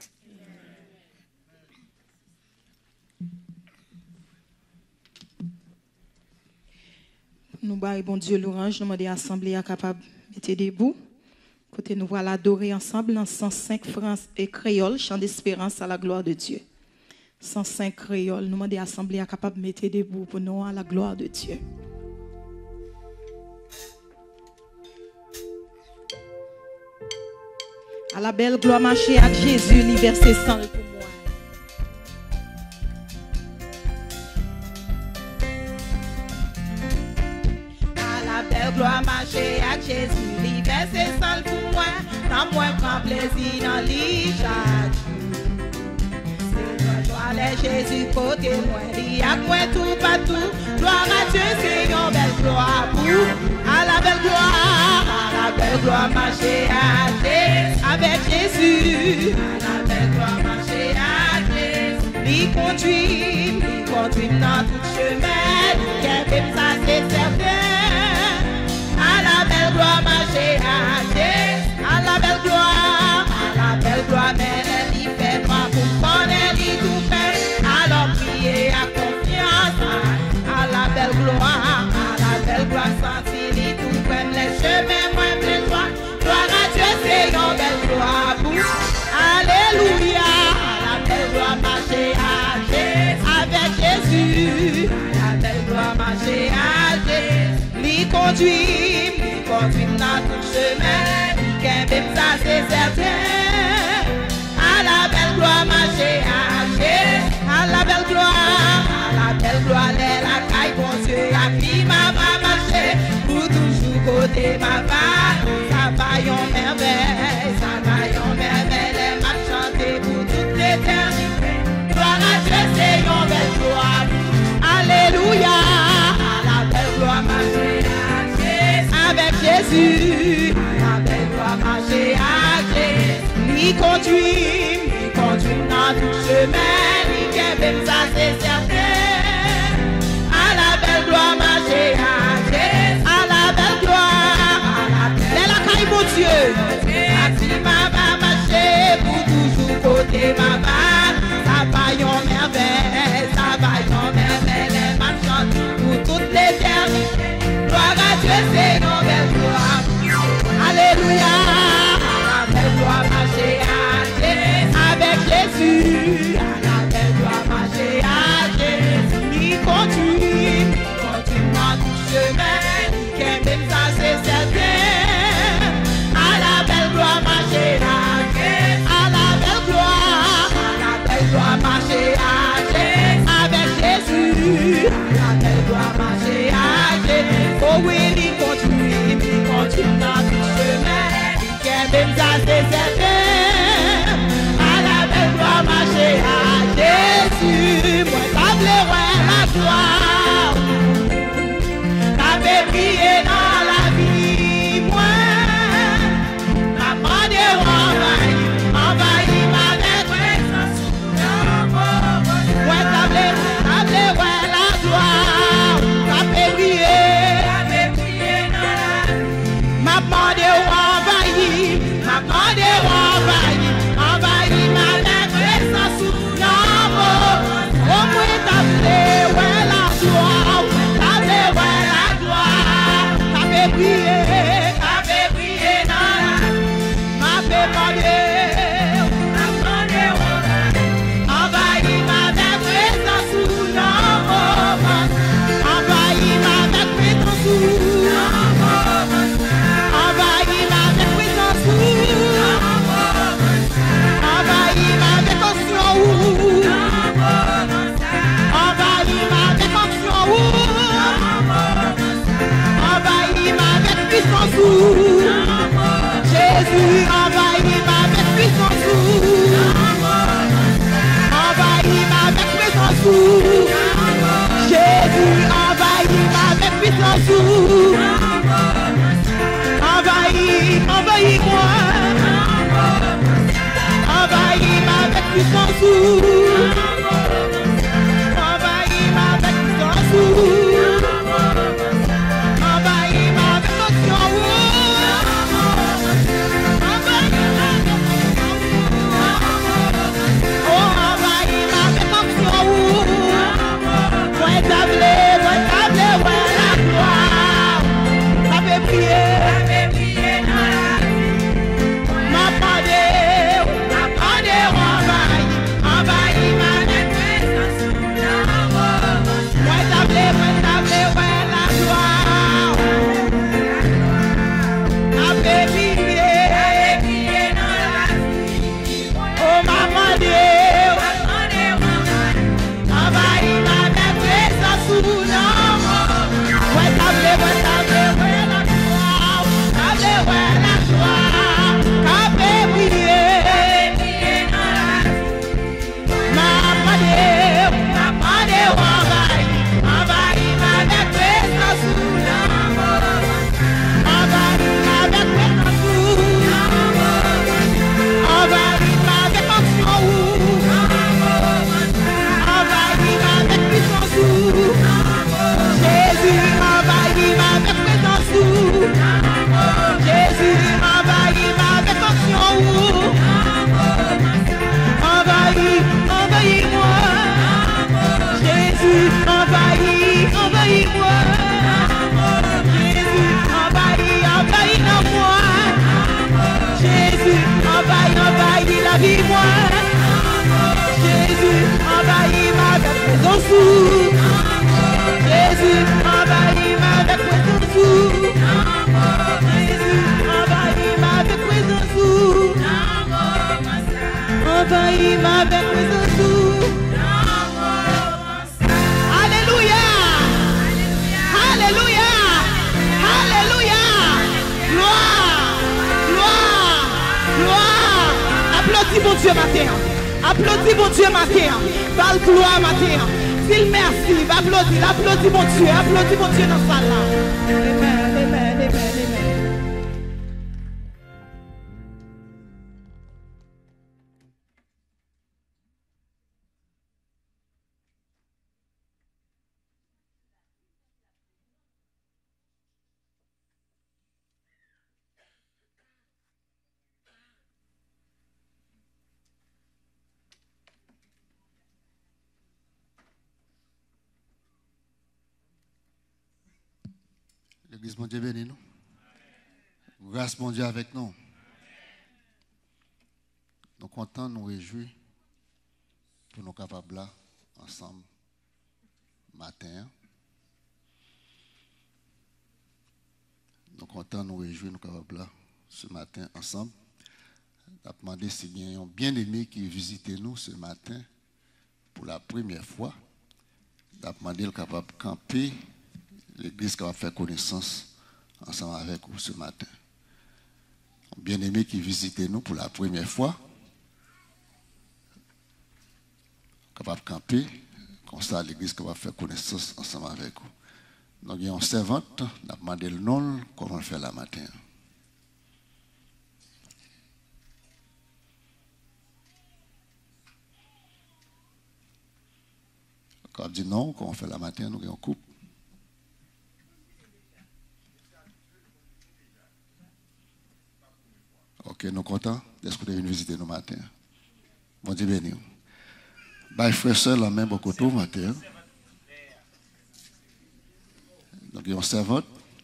Nous baillons bon Dieu l'orange, nous demandons à l'Assemblée à capable de mettre debout. Côté nous voilà adorer ensemble dans 105 francs et créole, chant d'espérance à la gloire de Dieu. 105 créole, nous demandons à l'Assemblée à capable de mettre debout pour nous à la gloire de Dieu. À la belle gloire marcher à Jésus, verset 100 pour moi. À la belle gloire marcher à Jésus, verset 100 pour moi. Dans moi, prends plaisir dans l'Ichac. C'est toi, les Jésus, côté moi. Il y a moi tout partout. Gloire à Dieu, c'est une belle gloire pour. À la belle gloire marcher à Jésus. Avec Jésus, à la belle gloire marcher à Jésus. Il conduit dans tout chemin. Qu'est-ce ça c'est certain. À la belle gloire marcher à Jésus. À la belle gloire, mais elle y fait pas pour connaître tout fait. Alors prier à confiance. À la belle gloire, sentir tout près les chemins, moi plein de joie. Gloire à Dieu, c'est une belle gloire pour. Alléluia, à la belle gloire marcher à Jésus. Avec Jésus, à la belle gloire marcher à Jésus. Lui conduit dans tout chemin. Qu'un ça c'est certain. À la belle gloire marcher à Jésus. À la belle gloire, elle la caille bon Dieu. A qui m'a marché pour toujours côté ma part. Ça va yon merveille, elle m'a chanté pour toute l'éternité. Gloire à Dieu, c'est yon belle gloire. Alléluia, à la belle gloire marcher à Jésus. Avec Jésus, à la belle gloire marcher à Jésus. Lui conduit dans tout chemin. Lui qui aime ça c'est certain. À la belle gloire marcher à Jésus. À la belle gloire, c'est la caille mon Dieu. A qui m'a marché pour toujours côté ma part. Ça va yon merveille, elle m'a chanté pour toute l'éternité. Gloire à Dieu, c'est yon belle gloire. Alléluia, à la belle gloire marcher à Jésus. Avec Jésus, à la belle gloire marcher à Jésus. Il continue dans tout chemin. Qu'un même ça c'est certain. À la belle gloire marcher à Jésus. À la belle gloire marcher à Jésus. Avec Jésus, à la belle gloire marcher à Jésus. Oh oui, il continue dans tout chemin. Qu'un même ça c'est Jésus, envahis-moi avec puissance. Envahis-moi. Envahis-moi avec puissance. Envahis-moi avec puissance. Envahis-moi avec onction. Envahis-moi avec onction. Point tablé, ouais la gloire. Avez prié. Applaudis mon Dieu matin. Applaudis mon Dieu matin. Parle gloire matin. Dis merci. Applaudis mon Dieu. Applaudis mon Dieu dans sa salle. Amen, amen, amen, amen. L'église, mon Dieu béni nous. Grâce, mon Dieu, avec nous. Nous contents, nous réjouis pour nous capables là, ensemble, matin. Nous contents, nous réjouis, nous capables là, ce matin, ensemble. On a demandé si bien un bien-aimé qui visitait nous ce matin pour la première fois. On a demandé le capable de camper. L'église qui va faire connaissance ensemble avec vous ce matin. Bien-aimé qui visitait nous pour la première fois, capable de camper, comme ça l'église qui va faire connaissance ensemble avec vous. Donc il y a une servante, on a demandé le nom, comment le faire la matin. Quand on dit non, comment on fait la matin, nous avons un couple. Ok, nous sommes contents d'être venus visiter nos matins. Bon Dieu béni. Bye frère, soeur, la même beaucoup de matin. Donc, il y a une servante.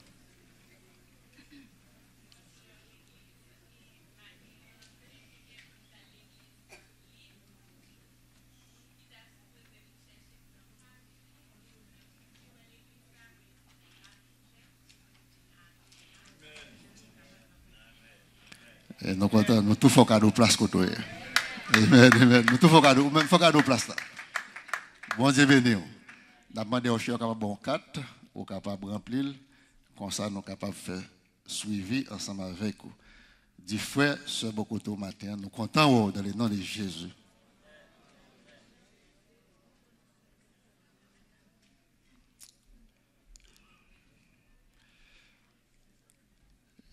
Et nous comptons, nous tout faisons cadeau place côté. Amen, amen. Nous tout faisons cadeau, même faisons cadeau place là. Bon Dieu béni. Nous demandons aux chers capable bon 4, ou capable remplir, comme ça nous capable faire suivi ensemble avec vous. Dis frère, sœur beaucoup de matin, nous comptons dans le nom de Jésus.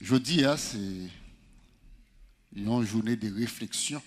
Jeudi, c'est une journée de réflexion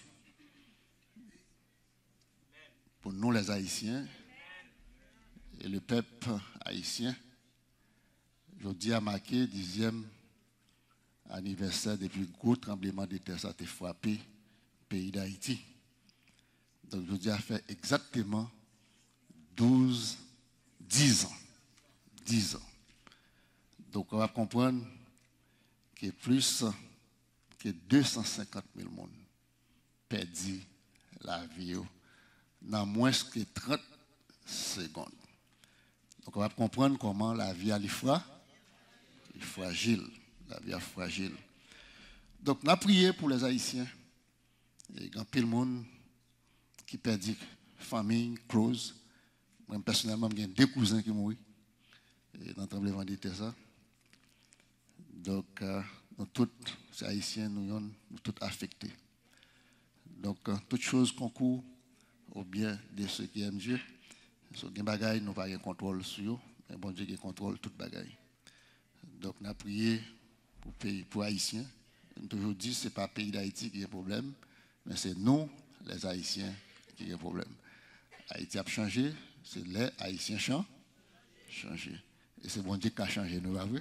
pour nous les Haïtiens et le peuple haïtien. Jeudi a marqué le 10e anniversaire depuis le gros tremblement de terre qui a frappé le pays d'Haïti. Donc jeudi a fait exactement 10 ans. 10 ans. Donc on va comprendre que plus que 250 000 personnes perdu la vie dans moins que 30 secondes. Donc on va comprendre comment la vie est fragile. La vie est fragile. Donc on a prié pour les Haïtiens. Et il y a plein de monde qui perdit famille, close. Moi personnellement, j'ai 2 cousins qui mourent dans le tremblement de terre. Donc, nous tous, les Haïtiens, nous sommes tous affectés. Donc, toutes choses concourent au bien de ceux qui aiment Dieu. Sur les bagailles, nous n'avons pas de contrôle sur eux, mais bon Dieu qui contrôle toutes les bagailles. Donc, nous avons prié pour les Haïtiens. Nous avons toujours dit que ce n'est pas le pays d'Haïti qui a un problème, mais c'est nous, les Haïtiens, qui avons un problème. Haïti a changé, c'est les Haïtiens changé. Et c'est bon Dieu qui a changé, nous avons vu.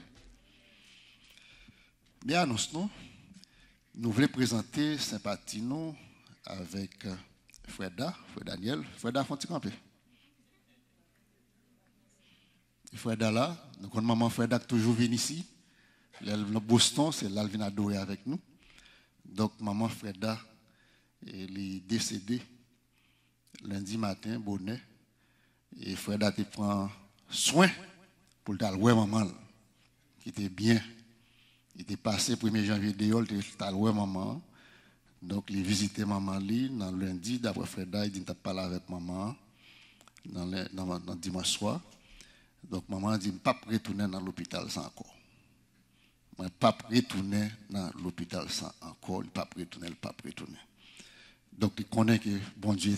Bien, nous voulons présenter sympathie nous avec Frère Daniel. Frère Da, faut-il camper? Frère Da là, nous connaissons maman Frère Da qui toujours vient ici. Le Boston, c'est là qu'il vient adorer avec nous. Donc, maman Frère Da, elle est décédée lundi matin, bonnet. Et Frère Da te prend soin pour le voir maman, qui était bien. Il était passé 1er janvier dehors, il était allé maman. Donc, il visitait maman dans le lundi, d'après Frère Da, il dit qu'il parlé avec maman dans le dimanche soir. Donc, maman a dit, je ne peux pas retourner dans l'hôpital sans encore. Je ne peux pas retourner dans l'hôpital sans encore. Il ne peut pas retourner. Donc, il connaît que bon Dieu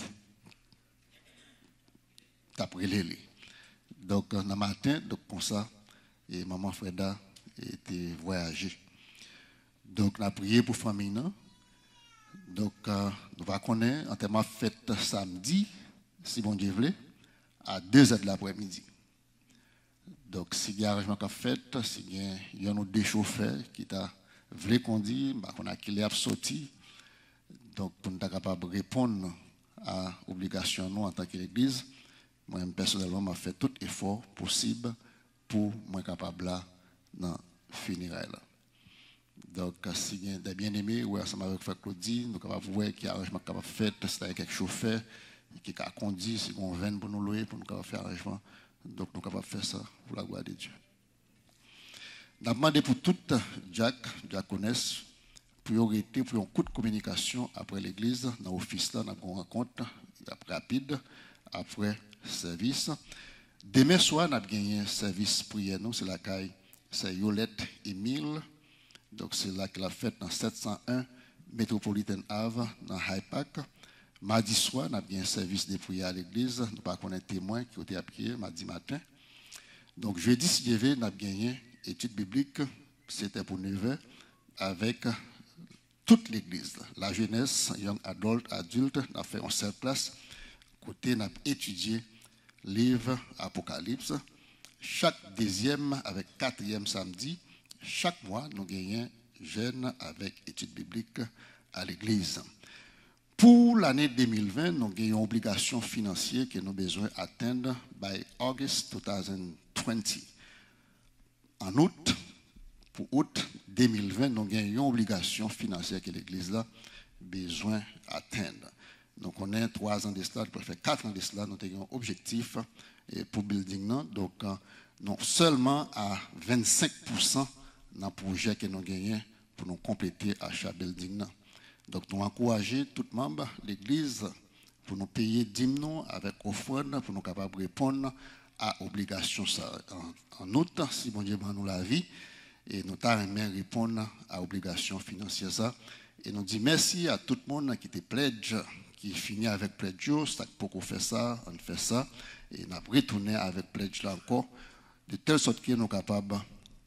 t'a prélé. Donc, dans le matin, donc, comme ça, et maman Frère Da était voyagé. Donc, on a prié pour la famille. Donc, nous allons connaître, en termes de fête samedi, si bon Dieu veut, à 2h de l'après-midi. Donc, si il y a un arrangement qu'on fait, si il y a des chauffeurs qui voulu conduire, on a qu'il est sorti. Donc, pour nous être capable de répondre à l'obligation nous en tant qu'Église, moi personnellement, j'ai fait tout effort possible pour moi capable de finir là. Donc, si il y a des bien-aimés, ou ensemble avec Frère Claudie, nous allons voir qu'il y a un arrangement qu'on a fait, c'est-à-dire quelques chauffeurs qui a conduit, si on vient pour nous louer, pour nous faire arrangement. Donc, nous sommes capables de faire ça pour la gloire de Dieu. Nous avons demandé pour tout diaconesse, priorité pour un coup de communication après l'église, dans l'office, nous avons une rencontre rapide après service. Demain soir, nous avons gagné un service prière, c'est la caille, c'est Yolette Emile. Donc, c'est là qu'elle a fait dans 701 Metropolitan Ave, dans High Park. Mardi soir, nous avons un service de prière à l'église. Nous n'avons pas connaître témoins qui ont été appuyés mardi matin. Donc, jeudi, si je vais, nous avons gagné étude biblique. C'était pour 9h avec toute l'église. La jeunesse, young adult, adulte, nous avons fait une seule classe. Côté, nous avons étudié le livre Apocalypse. Chaque 2e avec 4e samedi, chaque mois, nous gagnons jeunes avec étude biblique à l'église. Pour l'année 2020, nous avons une obligation financière que nous avons besoin d'atteindre by August 2020. En août, pour août 2020, nous avons une obligation financière que l'Église a besoin d'atteindre. Donc, on a 3 ans de cela, on faire 4 ans de cela, nous avons un objectif pour le building. Donc, non seulement à 25% dans le projet que nous gagnons pour nous compléter à chaque building. Donc, nous encourageons tout membre de l'Église pour nous payer 10 avec offrande pour nous capables de répondre à l'obligation en août, si bon Dieu nous la vie, et nous t'aimerons répondre à l'obligation financière. Ça. Et nous disons merci à tout le monde qui était pledge, qui finit avec pledge, c'est pour qu'on fait ça, on fait ça, et nous avons retourné avec pledge là encore, de telle sorte que nous sommes capables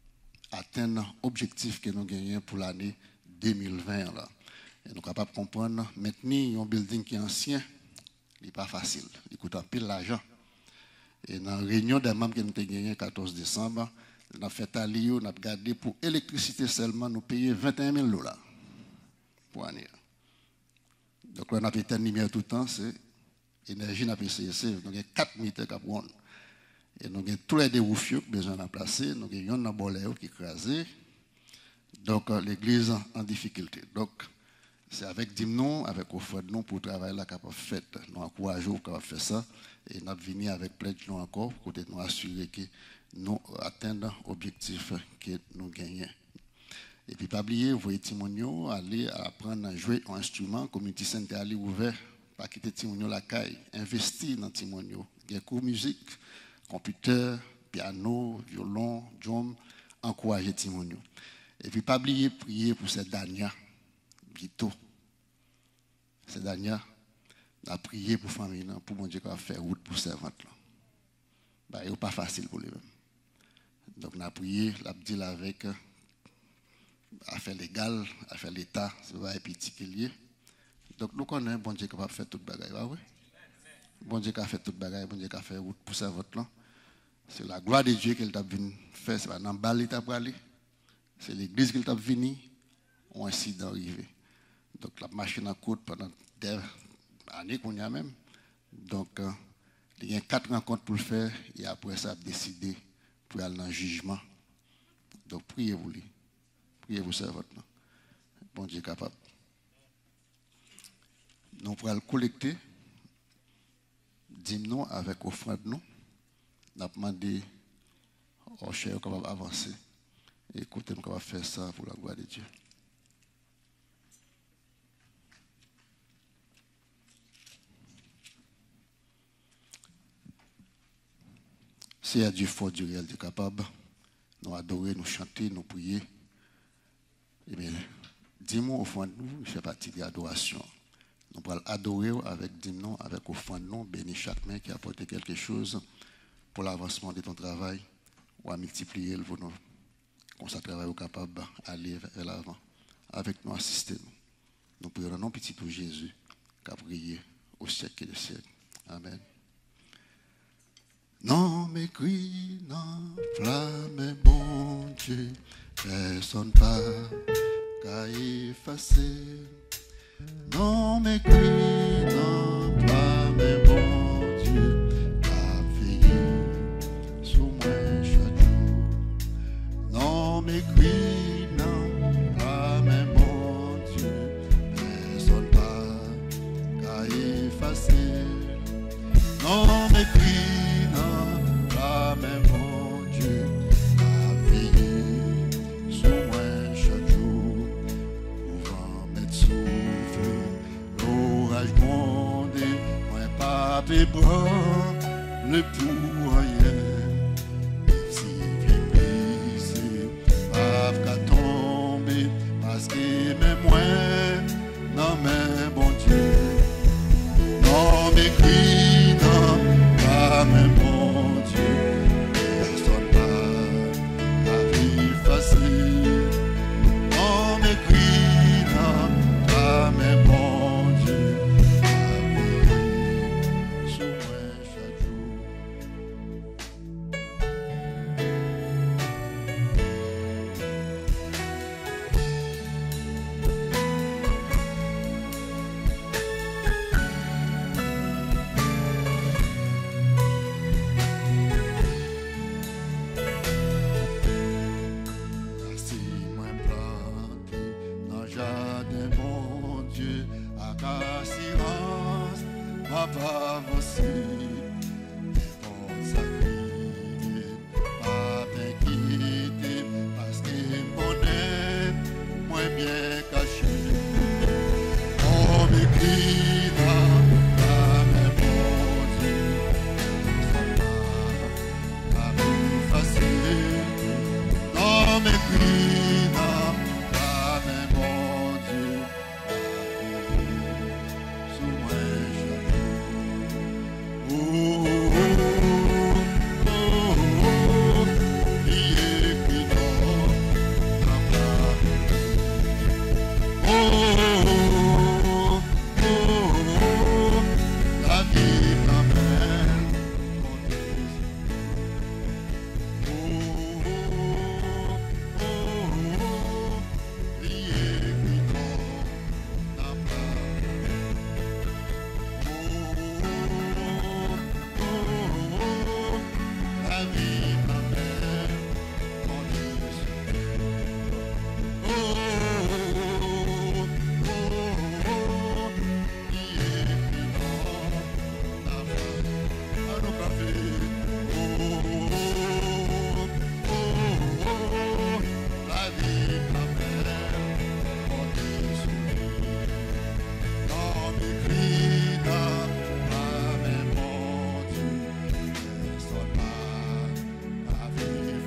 atteindre l'objectif que nous gagnons pour l'année 2020. Là. Et nous sommes capables de comprendre, maintenir un building qui est ancien, ce n'est pas facile. Il coûte un peu d'argent. Et dans la réunion des membres que nous avons gagné le 14 décembre, nous avons fait un lieu, nous avons gardé pour l'électricité seulement, nous payons $21,000 pour l'année. Donc, on a fait une lumière tout le temps, c'est l'énergie, nous avons essayé, nous avons 4 mètres à prendre. Et nous avons tous les déroufs qui besoin de placer, nous avons un boléo qui est écrasé. Donc, l'église en difficulté. Donc, c'est avec Dimnon, avec offre de nous pour travailler là capable fait. Nous encourageons capable faire ça et nous venons avec plein de nous encore pour nous assurer que nous atteignons l'objectif que nous gagnons. Et puis pas oublier, vous voyez Timonio aller apprendre à jouer un instrument, community center aller ouvert, pas quitter Timonio la caille, investir dans Timonio, des cours musique, computer, piano, violon, drum, encourager Timonio. Et puis pas oublier prier pour cette Dania. Vito. C'est Dania a prié pour famille, pour mon Dieu, qu'on va faire route pour servante. Bah, ce n'est pas facile pour lui-même. Donc, on a prié, on a dit avec affaires légales, affaires l'État, c'est pas petit qu'il y ait. Donc, nous connaissons bon Dieu qui va faire toute bagaille. Oui. Bon Dieu qui a fait toute bagaille, bon Dieu qui a fait route pour servante. C'est la gloire de Dieu qu'il a venu faire, c'est pas dans le bal qu'il a pris. C'est l'église qu'il a venu, un incident arrivé. Donc la machine a coûté pendant des années qu'on y a même. Donc il y a 4 rencontres pour le faire et après ça a décidé pour aller dans le jugement. Donc priez-vous lui. Priez-vous ça votre nom. Bon Dieu est capable. Nous pourrons le collecter. Dis-nous avec offrande nous. Nous avons demandé aux chers qu'on va avancer. Et écoutez, nous allons faire ça pour la gloire de Dieu. C'est à Dieu fort, Dieu réel, Dieu capable. Nous adorer, nous chanter, nous prier. Eh bien, dis-moi au fond de nous, il fait partie de l'adoration. Nous pourrons adorer avec dis-nous, avec au fond de nous, bénir chaque main qui a apporté quelque chose pour l'avancement de ton travail ou à multiplier le bonheur. Qu'on soit travail capable d'aller vers l'avant. Avec nous, assistez-nous. Nous prions dans nom petit pour Jésus, qui a prié au siècle et des siècles. Amen. Non, mes cris, non, flamme, bon Dieu, personne pas qu'à effacer. Non, mes cris, non, flamme, bon Dieu, qu'à veiller sur moi chaque jour. Non, mes cris, non, flamme, bon Dieu, personne pas qu'à effacer. Non, mes cris, même mon Dieu a veillé sur moi chaque jour, pouvant mettre souffle, l'orage mondé, moi pas bras, le pour rien, si bien brisé, pas qu'à tomber, parce que même moi, non mais bon Dieu, non mais crie, non, pas même bon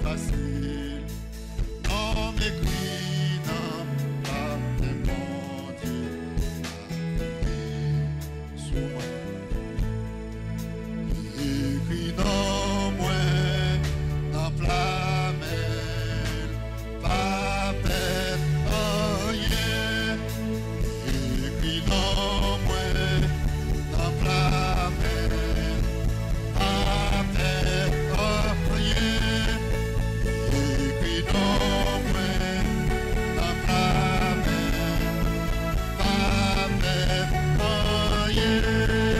facile. Non m'écrit dans pas de mon Dieu, sous moi. Écrit dans moi, dans flamel, pas bête, oh yeah. Écrit dans moi, dans flamel, pas bête, oh yeah. Écrit dans moi, dans flamel, pas bête, oh yeah.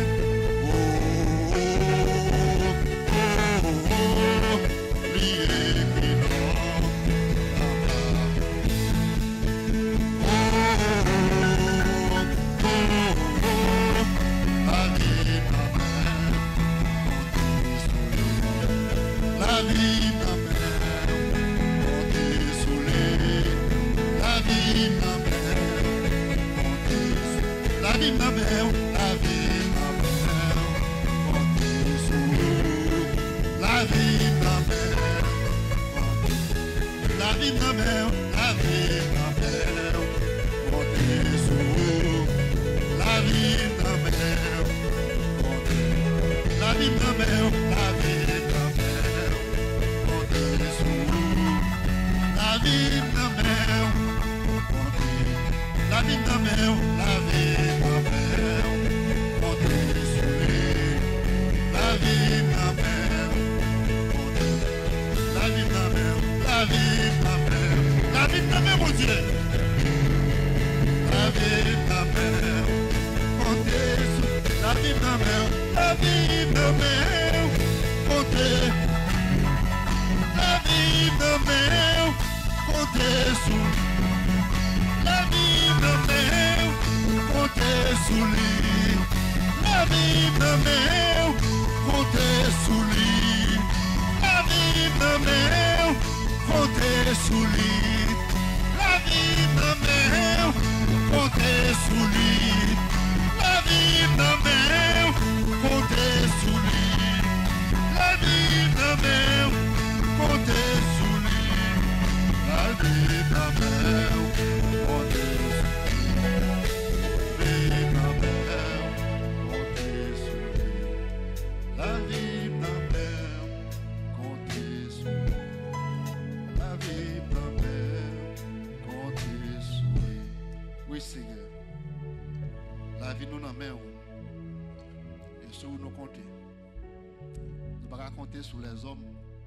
Sur les hommes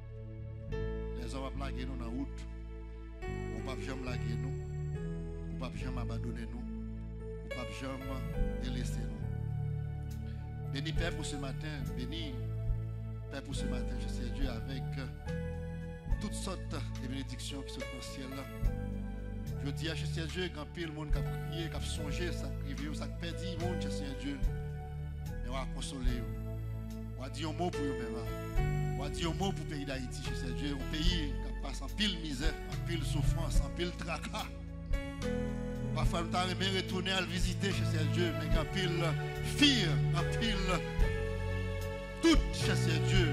a blagué nous dans la route. On ne peut jamais blaguer nous. On ne peut jamais abandonner nous. On ne peut jamais délaisser nous. Béni Père pour ce matin. Béni Père pour ce matin. Je sais Dieu avec toutes sortes de bénédictions qui sont dans le ciel. Je dis à Jésus Dieu quand pile le monde qui a prié, qui a songé, ça a privé, ça a perdu le monde, Jésus Dieu. Et on va consoler. On va dire un mot pour eux-mêmes. On va dire un mot pour le pays d'Haïti, Jésus Dieu. Un pays qui passe en pile misère, en pile souffrance, en pile tracas. Parfois, nous avons retourné à le visiter, Jésus Dieu, mais en pile fire, en pile tout, Jésus Dieu.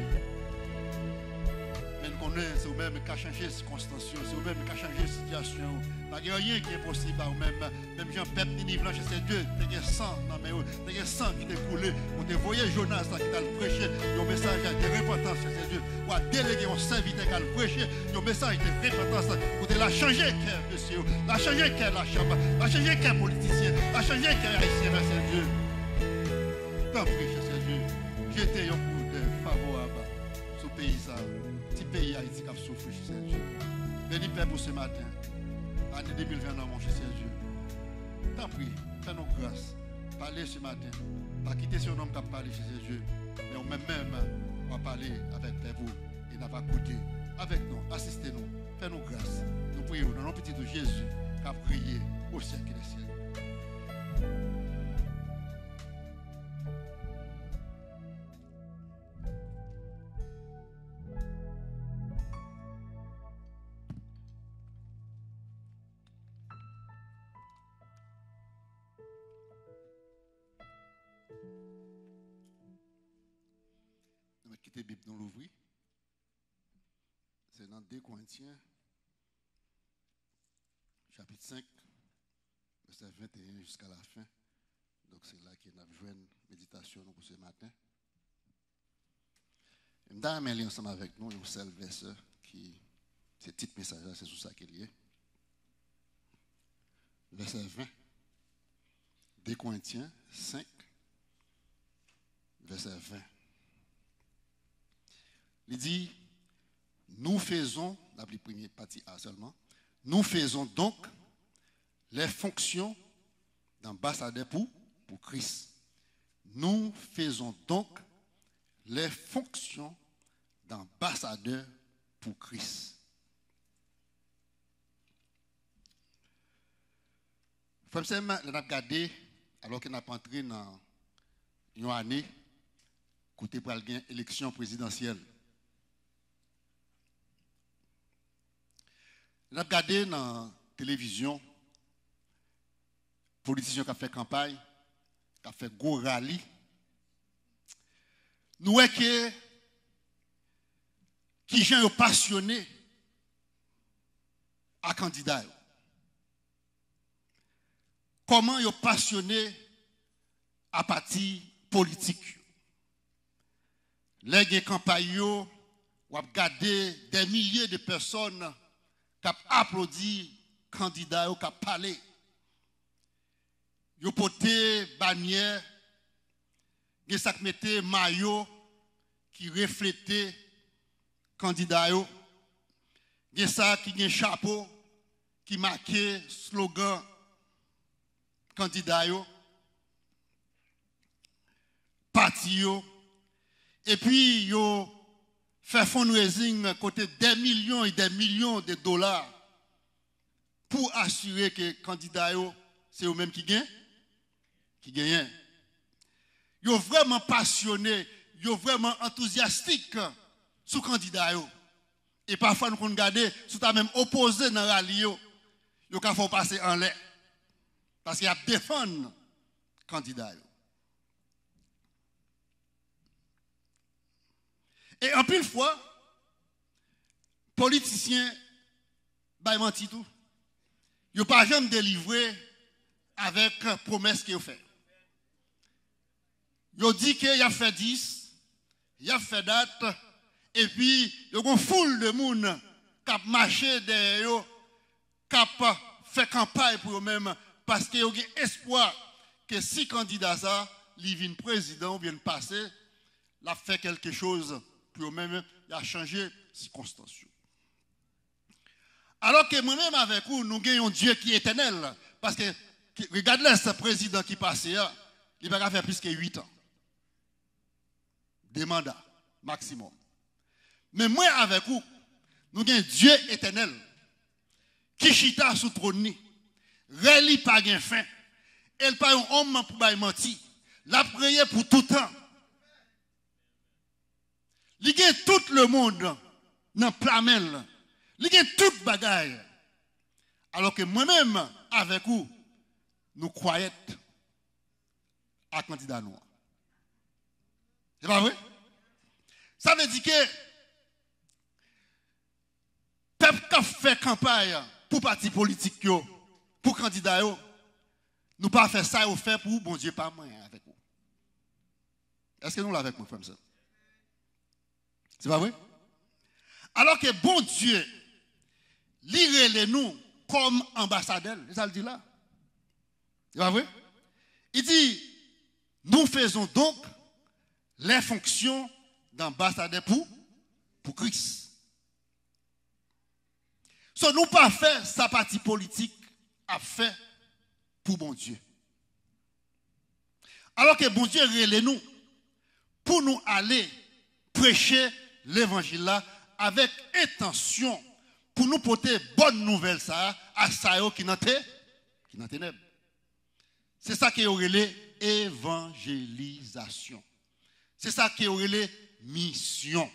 Mais nous connaissons, c'est vous-même qui a changé les circonstances, c'est vous-même qui a changé la situation. Il n'y a rien qui est possible à vous-même. Même Jean Peuple Ninive, là, Jésus Dieu, tu as sang dans mes mains, tu as sang qui t'est coulé. On te voyait Jonas là, qui t'a prêché, un message de repentance, Jésus Dieu. On a délégué un serviteur qui a prêché, un message de repentance. Pour te la changer, monsieur. La changer, la chambre. La changer, politicien. La changer, haïtien, Jésus Dieu. T'en prie, Jésus Dieu. J'étais un coup de favorable sur le pays, ça. Petit pays Haïti qui a souffert, Jésus Dieu. Béni Père pour ce matin. Année 2020, mon Jésus Dieu. T'en prie, fais-nous grâce. Parlez ce matin. Pas quitter ce nom qui a parlé, Jésus Dieu. Mais on même, on va parler avec vous. Et n'a pas coûté. Avec nous, assistez-nous. Fais-nous grâce. Nous prions dans le petit de Jésus qui a prié au siècle des siècles. Quitter la Bible dans l'ouvrir. C'est dans dans 2 Corinthiens, chapitre 5, verset 21 jusqu'à la fin. Donc c'est là qu'il y a une méditation pour ce matin. Je vais aller ensemble avec nous un seul verset qui, ce petit message là, c'est sur ça qu'il y est. Verset 20. 2 Corinthiens 5, verset 20. Il dit, nous faisons, la première partie A seulement, nous faisons donc les fonctions d'ambassadeur pour Christ. Nous faisons donc les fonctions d'ambassadeur pour Christ. Comme ça, on a regardé, alors qu'on a entré dans une année, côté pour une élection présidentielle. On a regardé dans la télévision, politiciens qui ont fait campagne, qui ont fait gros rallye. Nous voyons que qui sont passionnés à candidat. Comment ils sont passionnés à parti politique. Les campagnes, vous regardez des milliers de personnes qui ont applaudi candidats, qui ont parlé. Ils ont porté bannière, ils ont mis maillot qui reflétait candidat. Ils ont mis un chapeau qui marquait slogan candidat. Parti. Et puis, ils ont fait fundraising côté des millions et des millions de dollars pour assurer que les candidats, c'est eux-mêmes qui gagnent. Ils sont vraiment passionnés, ils sont vraiment enthousiastiques sur les candidats. Et parfois, nous regardons, si tu as même opposé dans le rallye, ils ont passer en l'air. Parce qu'il y a défendre les candidats. Et en pile fois, politiciens, ils menti tout. Ils n'ont pas jamais délivré avec promesse qu'ils ont fait. Ils ont dit qu'il a fait 10, il a fait date, et puis il y a une foule de monde qui a marché derrière eux, qui a fait campagne pour eux-mêmes, parce qu'il y a un espoir que si candidat ça, il vient président ou vient passer, il a fait quelque chose pour eux-mêmes, il a changé les circonstances. Alors que moi-même avec vous, nous gagnons un Dieu qui est éternel. Parce que, regardez ce président qui passait, il va faire plus que 8 ans. Des mandats, maximum. Mais moi avec vous, nous gagnons Dieu éternel. Qui chita sous trône, réli pas gain fin. Elle pas un homme pour mentir. La prière pour tout temps. Il gagne tout le monde dans plamel. Il gagne toute bagaille. Alors que moi-même, avec vous, nous croyons à candidat noir. C'est pas vrai? Ça veut dire que peuple qui fait campagne pour parti politique, pour candidat, nous pas faire ça ou faire pour bon Dieu, pas moi avec vous. Est-ce que nous l'avons avec moi, frère? C'est pas vrai? Alors que bon Dieu, lirez nous comme ambassadeurs. C'est ça le dit là. C'est pas vrai? Il dit, nous faisons donc les fonctions d'ambassadeur pour Christ. So, nous pas faire sa partie politique à faire pour bon Dieu. Alors que bon Dieu relève nous pour nous aller prêcher l'évangile là avec intention pour nous porter bonne nouvelle ça à ça qui n'a ténèbres. C'est ça qui est relé évangélisation. C'est ça qui est relé mission.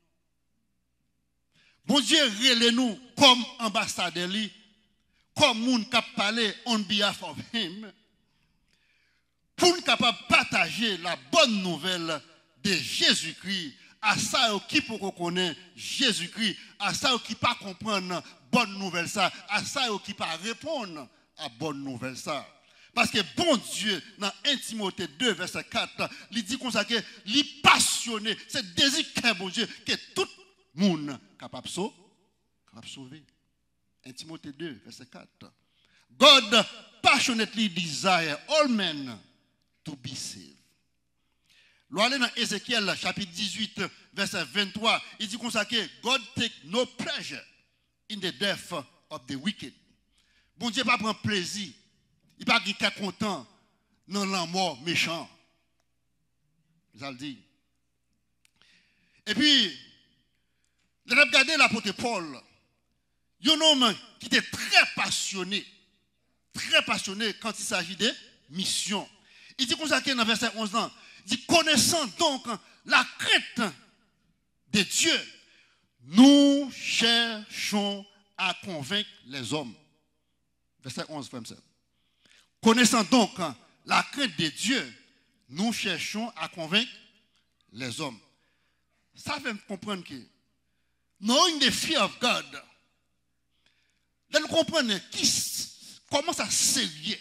Bon Dieu relève nous comme ambassadeur, comme moun qui parler on behalf of him, pour nous capable partager la bonne nouvelle de Jésus-Christ à ça qui pour connaître Jésus-Christ, à ça qui pas comprendre bonne nouvelle ça, à ça qui pas répondre à bonne nouvelle ça. Parce que bon Dieu, dans 1 Timothée 2, verset 4, il dit comme ça que il est passionné, c'est désir que bon Dieu, que tout le monde capable de sauver. 1 Timothée 2, verset 4. God passionately desire all men to be saved. Allez dans Ézéchiel chapitre 18, verset 23, il dit comme ça que God take no pleasure in the death of the wicked. Bon Dieu pas prendre plaisir, il pas être content dans la mort méchant. Ça le dit. Et puis, je vais regarder l'apôtre Paul, un homme qui était très passionné quand il s'agit de mission. Il dit comme ça dans verset 11 ans, il dit connaissant donc la crainte de Dieu, nous cherchons à convaincre les hommes. Verset 11, frère. Connaissant donc la crainte de Dieu, nous cherchons à convaincre les hommes. Ça fait comprendre que knowing the fear of God, nous comprenons comment ça sérieux.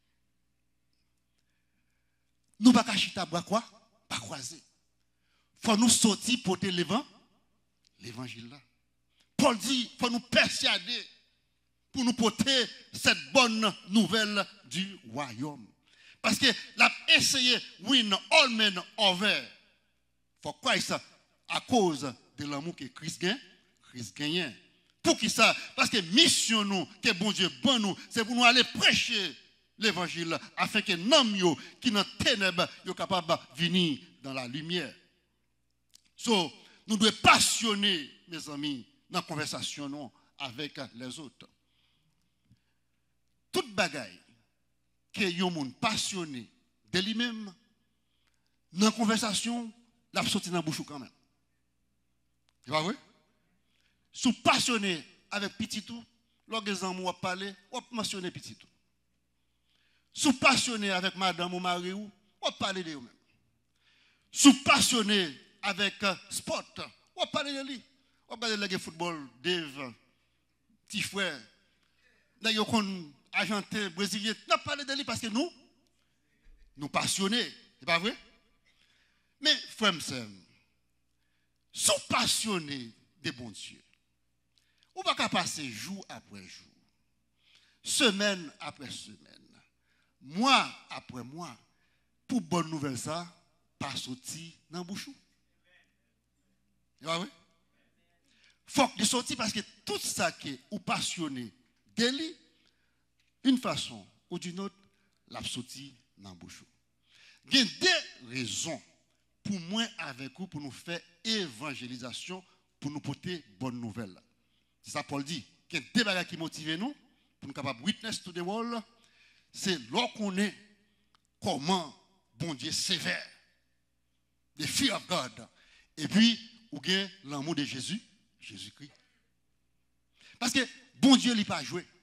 Nous ne pouvons pas chita boire quoi? Pas croiser. Il faut nous sortir pour l'évangile là. Paul dit, il faut nous persuader pour nous porter cette bonne nouvelle du royaume. Parce que l'a essayé win all men over. Faut quoi ça? À cause de l'amour que Christ gagne. Pour qui ça? Parce que mission nous, que bon Dieu bon nous, c'est pour nous aller prêcher l'évangile afin que nous qui dans les ténèbres soient capables de venir dans la lumière. So, nous devons passionner, mes amis, dans la conversation avec les autres. Toute bagaille que yon monde passionné de lui-même, dans la conversation, la sorti dans la bouche quand même. C'est pas vrai? Si vous passionné avec petit tout, lorsque vous avez parlé, vous mentionné petit tout. Si vous passionné avec madame ou mari, vous parlez de vous-même. Si vous passionné avec sport, vous parlez de lui. Vous parlez de football, Dave, petit frère, d'ailleurs, Argentin, Brésilien, nous parlons de lui parce que nous passionnés. C'est pas vrai? Mais, frère, si vous passionnés de bon Dieu, vous ne pouvez pas passer jour après jour, semaine après semaine, mois après mois, pour bonne nouvelle ça, pas sortir dans le bouchou. C'est pas vrai? Il faut que sortir parce que tout ça qui est ou passionné de lui, une façon ou d'une autre, l'a sorti dans le bouchou. Il y a des raisons pour moi avec vous, pour nous faire évangélisation, pour nous porter bonne nouvelle. C'est ça Paul dit. Il y a des bagages qui motivent nous, pour nous capables de witness to the world. C'est là qu'on est comment bon Dieu sévère. The fear of God. Et puis, ou bien l'amour de Jésus-Christ. Parce que bon Dieu n'est pas joué.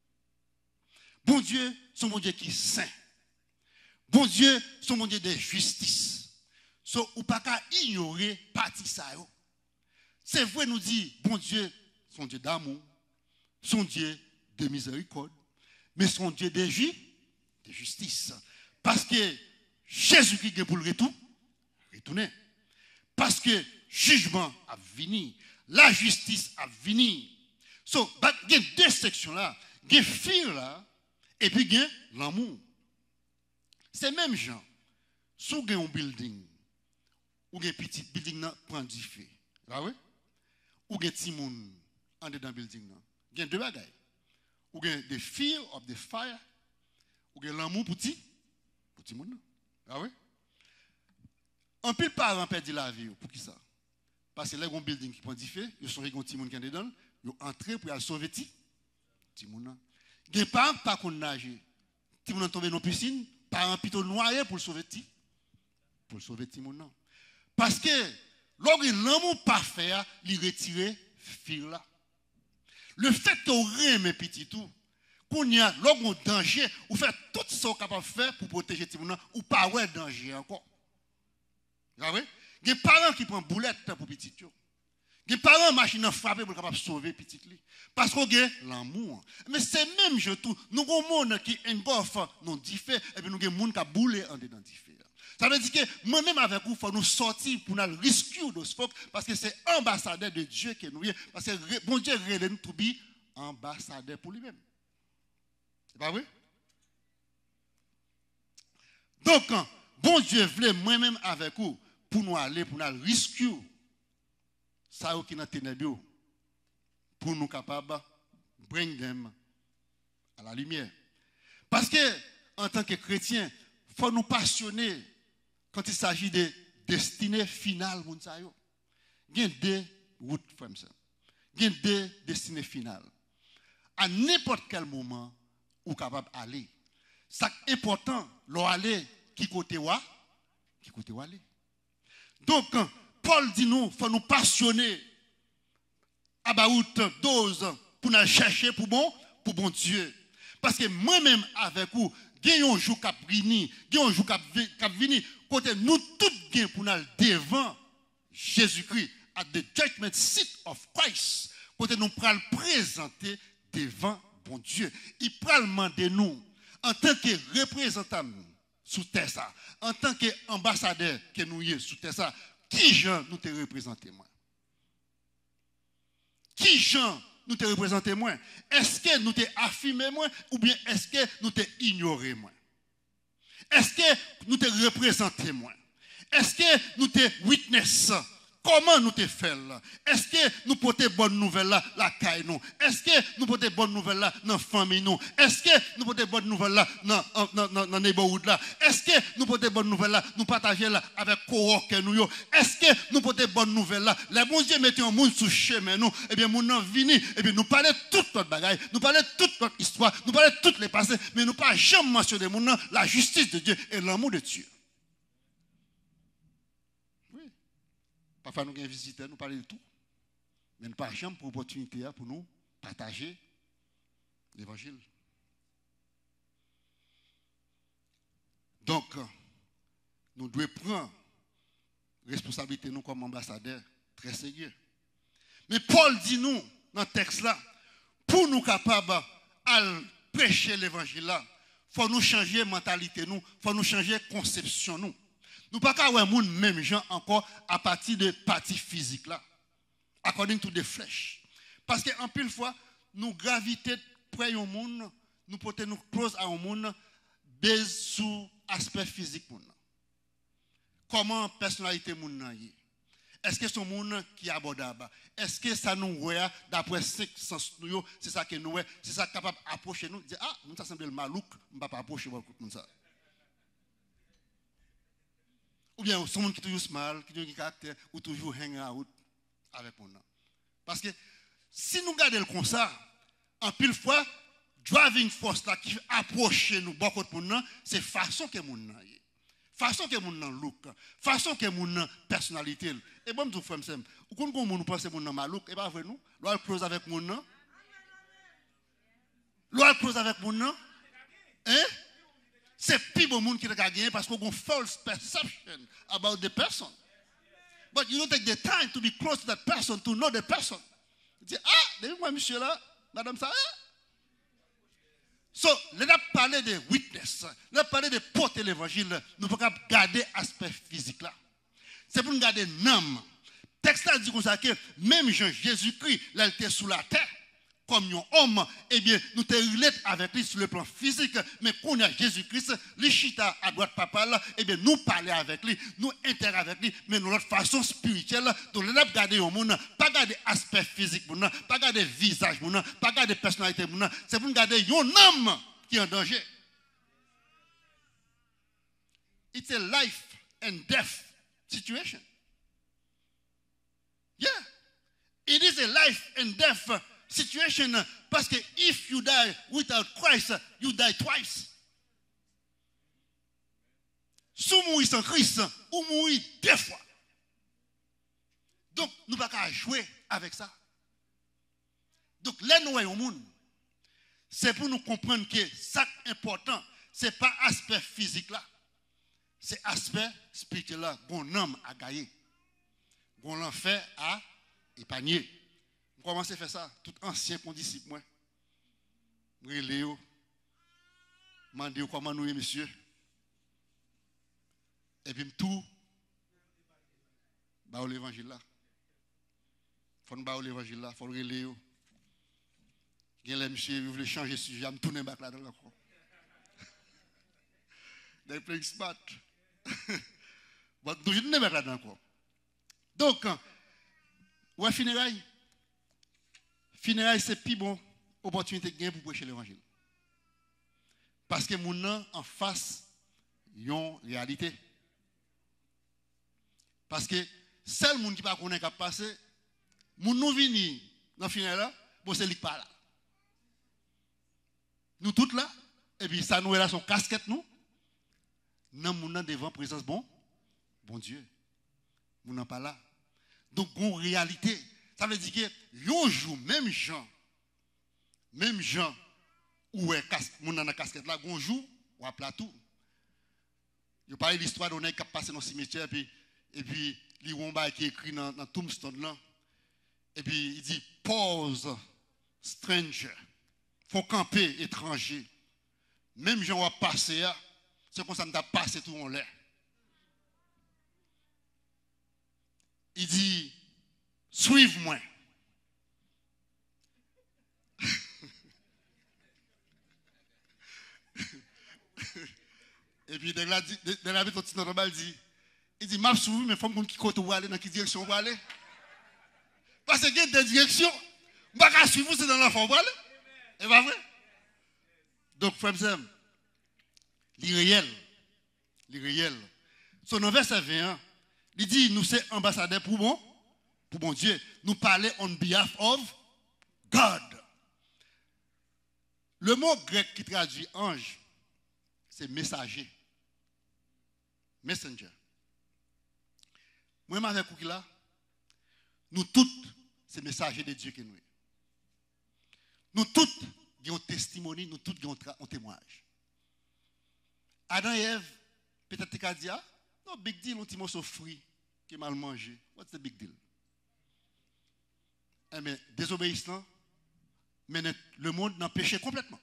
Bon Dieu, son bon Dieu qui est saint. Bon Dieu, son bon Dieu de justice. So, ou pas qu'à ignorer partie ça. C'est vrai nous dit, bon Dieu, son Dieu d'amour, son Dieu de miséricorde, mais son Dieu de justice. Parce que Jésus-Christ est pour le retourner. Parce que jugement a venu, la justice a venu. So, il y a deux sections là, il y a fear là, et puis il y a l'amour. C'est même gens, si vous avez un building, ou un petit building prend du feu, ou un petit monde en dedans building, il y a deux bagailles. Ou il y a the fear of the fire, ou il y a l'amour pour petit monde. Ah oui? Un peu de parents perdent la vie. Pour qui ça? Parce que là, il y a un building qui prend du feu, ils sont un petit monde qui est dedans, ils entrent pour aller sauver petit monde. Il y a des parents qui ne peuvent pas nager. Petit monde tombe dans la piscine, parents plutôt noyer pour sauver petit monde. Parce que l'amour parfait, il retire fil là. Le fait que vous mes petit tout, qu'on y a un danger, vous faites tout ce que vous capable de faire pour protéger tout le monde, ou pas ouais danger encore. Vous voyez? Il y a des parents qui prennent boulette pour petit. Il y a des parents qui machine à frapper pour capable sauver petit. Parce qu'on a l'amour. Mais c'est même je tout. Nous avons un monde qui engolfe nos différents et puis nous avons un monde qui a boulé en dedans différents. Ça veut dire que moi-même avec vous, il faut nous sortir pour nous rescue de ce folk parce que c'est ambassadeur de Dieu que nous sommes. Parce que bon Dieu nous to be ambassadeur pour lui-même. C'est pas vrai? Donc, bon Dieu voulait moi-même avec vous pour nous aller, pour nous rescue. Ça qui est dans ténèbres pour nous capables de bring them à la lumière. Parce que, en tant que chrétien, il faut nous passionner quand il s'agit de destinée finale. Il y a deux routes, il y a deux destinées finales. À n'importe quel moment, vous êtes capable d'aller. C'est important, aller qui côté aller. Donc, Paul dit nous, il faut nous passionner about dose pour nous chercher pour bon Dieu. Parce que moi-même avec vous, il y a un jour qui a venu, il y a un jour qui a venu, côté nous tous pour nous devant Jésus-Christ, at the judgment seat of Christ, côté nous pral présenter devant bon Dieu. Il pral demander nous, en tant que représentant sous terre ça, en tant qu'ambassadeur que nous sommes sous terre ça, qui gens nous te représenter moi? Qui gens nous te représenter moi? Est-ce que nous te affirmé moi ou bien est-ce que nous te ignoré moi? Est-ce que nous te représenté moi? Est-ce que nous te witness? Comment nous te faisons? Est-ce que nous portons bonne nouvelle là, la caille nous? Est-ce que nous portons bonne nouvelle là, dans la famille nous? Est-ce que nous portons bonne nouvelle là, dans le neighborhood là? Est-ce que nous portons bonne nouvelle là, nous partageons là avec coworker nous? Est-ce que nous portons bonne nouvelle là? Les bons dieux mettent un monde sous chemin nous, et bien nous n'en vini, et bien nous parlons toute notre bagaille, nous parlons toute notre histoire, nous parlons toutes les passés, mais nous pas jamais mentionner mon nom, la justice de Dieu et l'amour de Dieu. Parfois, nous avons un visiteur, nous parlons de tout. Mais nous n'avons pas jamais pour opportunité pour nous partager l'évangile. Donc, nous devons prendre responsabilité nous comme ambassadeurs très sérieux. Mais Paul dit nous, dans le texte là, pour nous capables de prêcher l'évangile là, il faut nous changer mentalité nous, il faut nous changer conception nous. Nous ne pouvons pas avoir un monde même gens encore à partir de parties physiques là, according to the flesh. Parce qu'en pile fois, nous gravitons près au monde, nous portons nous close à un monde basé sur l'aspect physique. Comment personnalité monde est? Est-ce que c'est un monde qui est abordable? Est-ce que ça nous voit d'après 5 sens nous, c'est ça que nous voyons, c'est ça capable d'approcher nous, dire ah, nous ça semble le malouk, on ne va pas approcher comme ça. Ou bien, c'est un monde qui est toujours smile, qui a un caractère, ou toujours hang out avec nous. Parce que si nous regardons comme ça, en pile fois, driving force là qui approche nous, beaucoup de monde, c'est façon que nous sommes. Façon que nous sommes look, façon que nous sommes personnalité. Et bon, nous frères, ou quand nous pensons que nous sommes malouk, et bien avec nous, nous allons close avec nous. Nous allons close avec nous. Hein? C'est plus bon monde qui a gagné parce qu'on a une false perception about the person. But you don't take the time to be close to that person, to know the person. You dis, ah, donnez-moi monsieur là, madame ça. So, nous avons parlé de witness, nous avons parlé de porter l'évangile, nous ne pouvons pas garder l'aspect physique là. C'est pour nous garder l'âme. Le texte là dit comme ça que même Jésus-Christ, là, il était sous la terre. Comme un homme, eh bien, nous te relèvons avec lui sur le plan physique, mais quand on a Jésus-Christ, les chita à droite papa là, eh bien, nous parler avec lui, nous interagir avec lui, mais de notre façon spirituelle, donc nous avons gardé au monde, pas garder aspect physique, pas garder visage, pas garder personnalité, c'est pour nous garder un homme qui est en danger. It's a life and death situation. Yeah, it is a life and death situation, parce que if you die without Christ, you die twice. Si vous mourrez sans Christ, vous mourrez 2 fois. Donc, nous ne pouvons pas jouer avec ça. Donc, là, nous voyons au monde. C'est pour nous comprendre que ça qui est important, ce n'est pas l'aspect physique là. C'est l'aspect spirituel là, bon homme a gagné. on l'a fait à épargner. On commence à faire ça, tout ancien condisciple, moi. Léo, demandez comment nous, monsieur. Et puis tout, bah l'évangile là. Faut nous bah l'évangile là, faut le Léo. Il y a monsieur, vous voulez changer de sujet, je me tourne back là dans le coin. They playing smart. Bon, nous je ne vais pas là dans le coin. Donc, ouais, funérailles, c'est plus bon opportunité de pour prêcher l'évangile. Parce que mon nom en face, ils ont réalité. Parce que seul monde qui ne connaît pas passer, mon nom vini dans le funérailles là, bon c'est lui qui parle. Nous tous là, et puis ça nous est là son casquette nous. Nous sommes devant présence bon Dieu. Nous n'en pas là. Donc, en réalité, ça veut dire que un jour, même gens, où est mon dans la casquette là, un jour, ou à plateau. Il parle de l'histoire d'un qui a passé dans le cimetière, et puis, il y a qui est écrit dans Tombstone là. Et puis, il dit, pause, stranger. Faut camper, étranger. Même gens ont passé, c'est comme ça qu'on a passé tout en l'air. Il dit, suive-moi. Et puis, dans la vie, il dit, m'a suivi, mais il faut que côté où aller, dans quelle direction on aller. Parce qu'il y a des directions, je ne vais pas suivre, c'est dans l'enfant où aller. C'est pas vrai? Donc, frère, l'irréel. Son verset 21, il dit, nous sommes ambassadeurs pour bon Dieu. Nous parlons on behalf of God. Le mot grec qui traduit ange, c'est messager. Messenger. Moi, avec vous là, nous tous, c'est messager de Dieu que nous. Nous tous avons testimony, nous tous avons un témoignage. Adam et Ève, peut-être qu'ils ont dit, non, big deal, on petit morceau fruit qui est mal mangé. What's the big deal? Eh bien, désobéissant, mais le monde n'a péché complètement.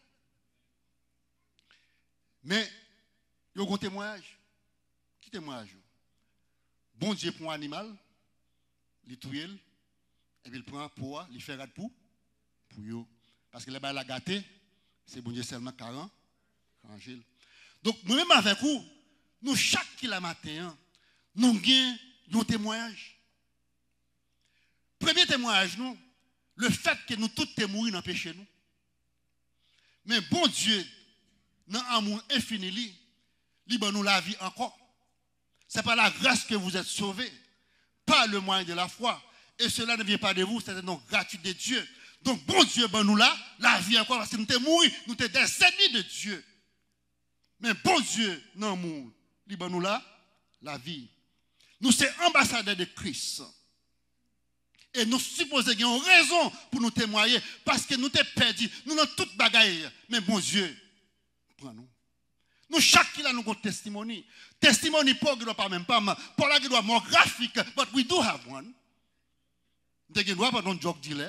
Mais, il y a un témoignage. Qui témoignage? Bon Dieu prend un animal, il tue, et puis il prend pour, il fait rad pour eux. Parce que les balles à gâter, c'est bon Dieu seulement 40 angèles. Donc, nous-mêmes avec vous, nous, chaque matin, nous avons un témoignage. Premier témoignage, nous, le fait que nous tous sommes morts dans le péché, nous. Mais bon Dieu, dans l'amour infini, il nous la vie encore. Ce n'est pas la grâce que vous êtes sauvés, pas le moyen de la foi. Et cela ne vient pas de vous, c'est un don gratuit de Dieu. Donc, bon Dieu, ben nous là, la vie encore, parce que nous sommes morts, nous sommes des ennemis de Dieu. Mais bon Dieu, non, nous, ben nous là, la vie. Nous sommes ambassadeurs de Christ. Et nous supposons qu'il y a une raison pour nous témoigner, parce que nous sommes perdus, nous avons toute bagaille. Mais bon Dieu, prends-nous. Nous, chaque qui a nous testimony. Testimony, pour ne pas même pas, pour la qui doit more graphique, but we do have one. Nous avons pas de drug dealer.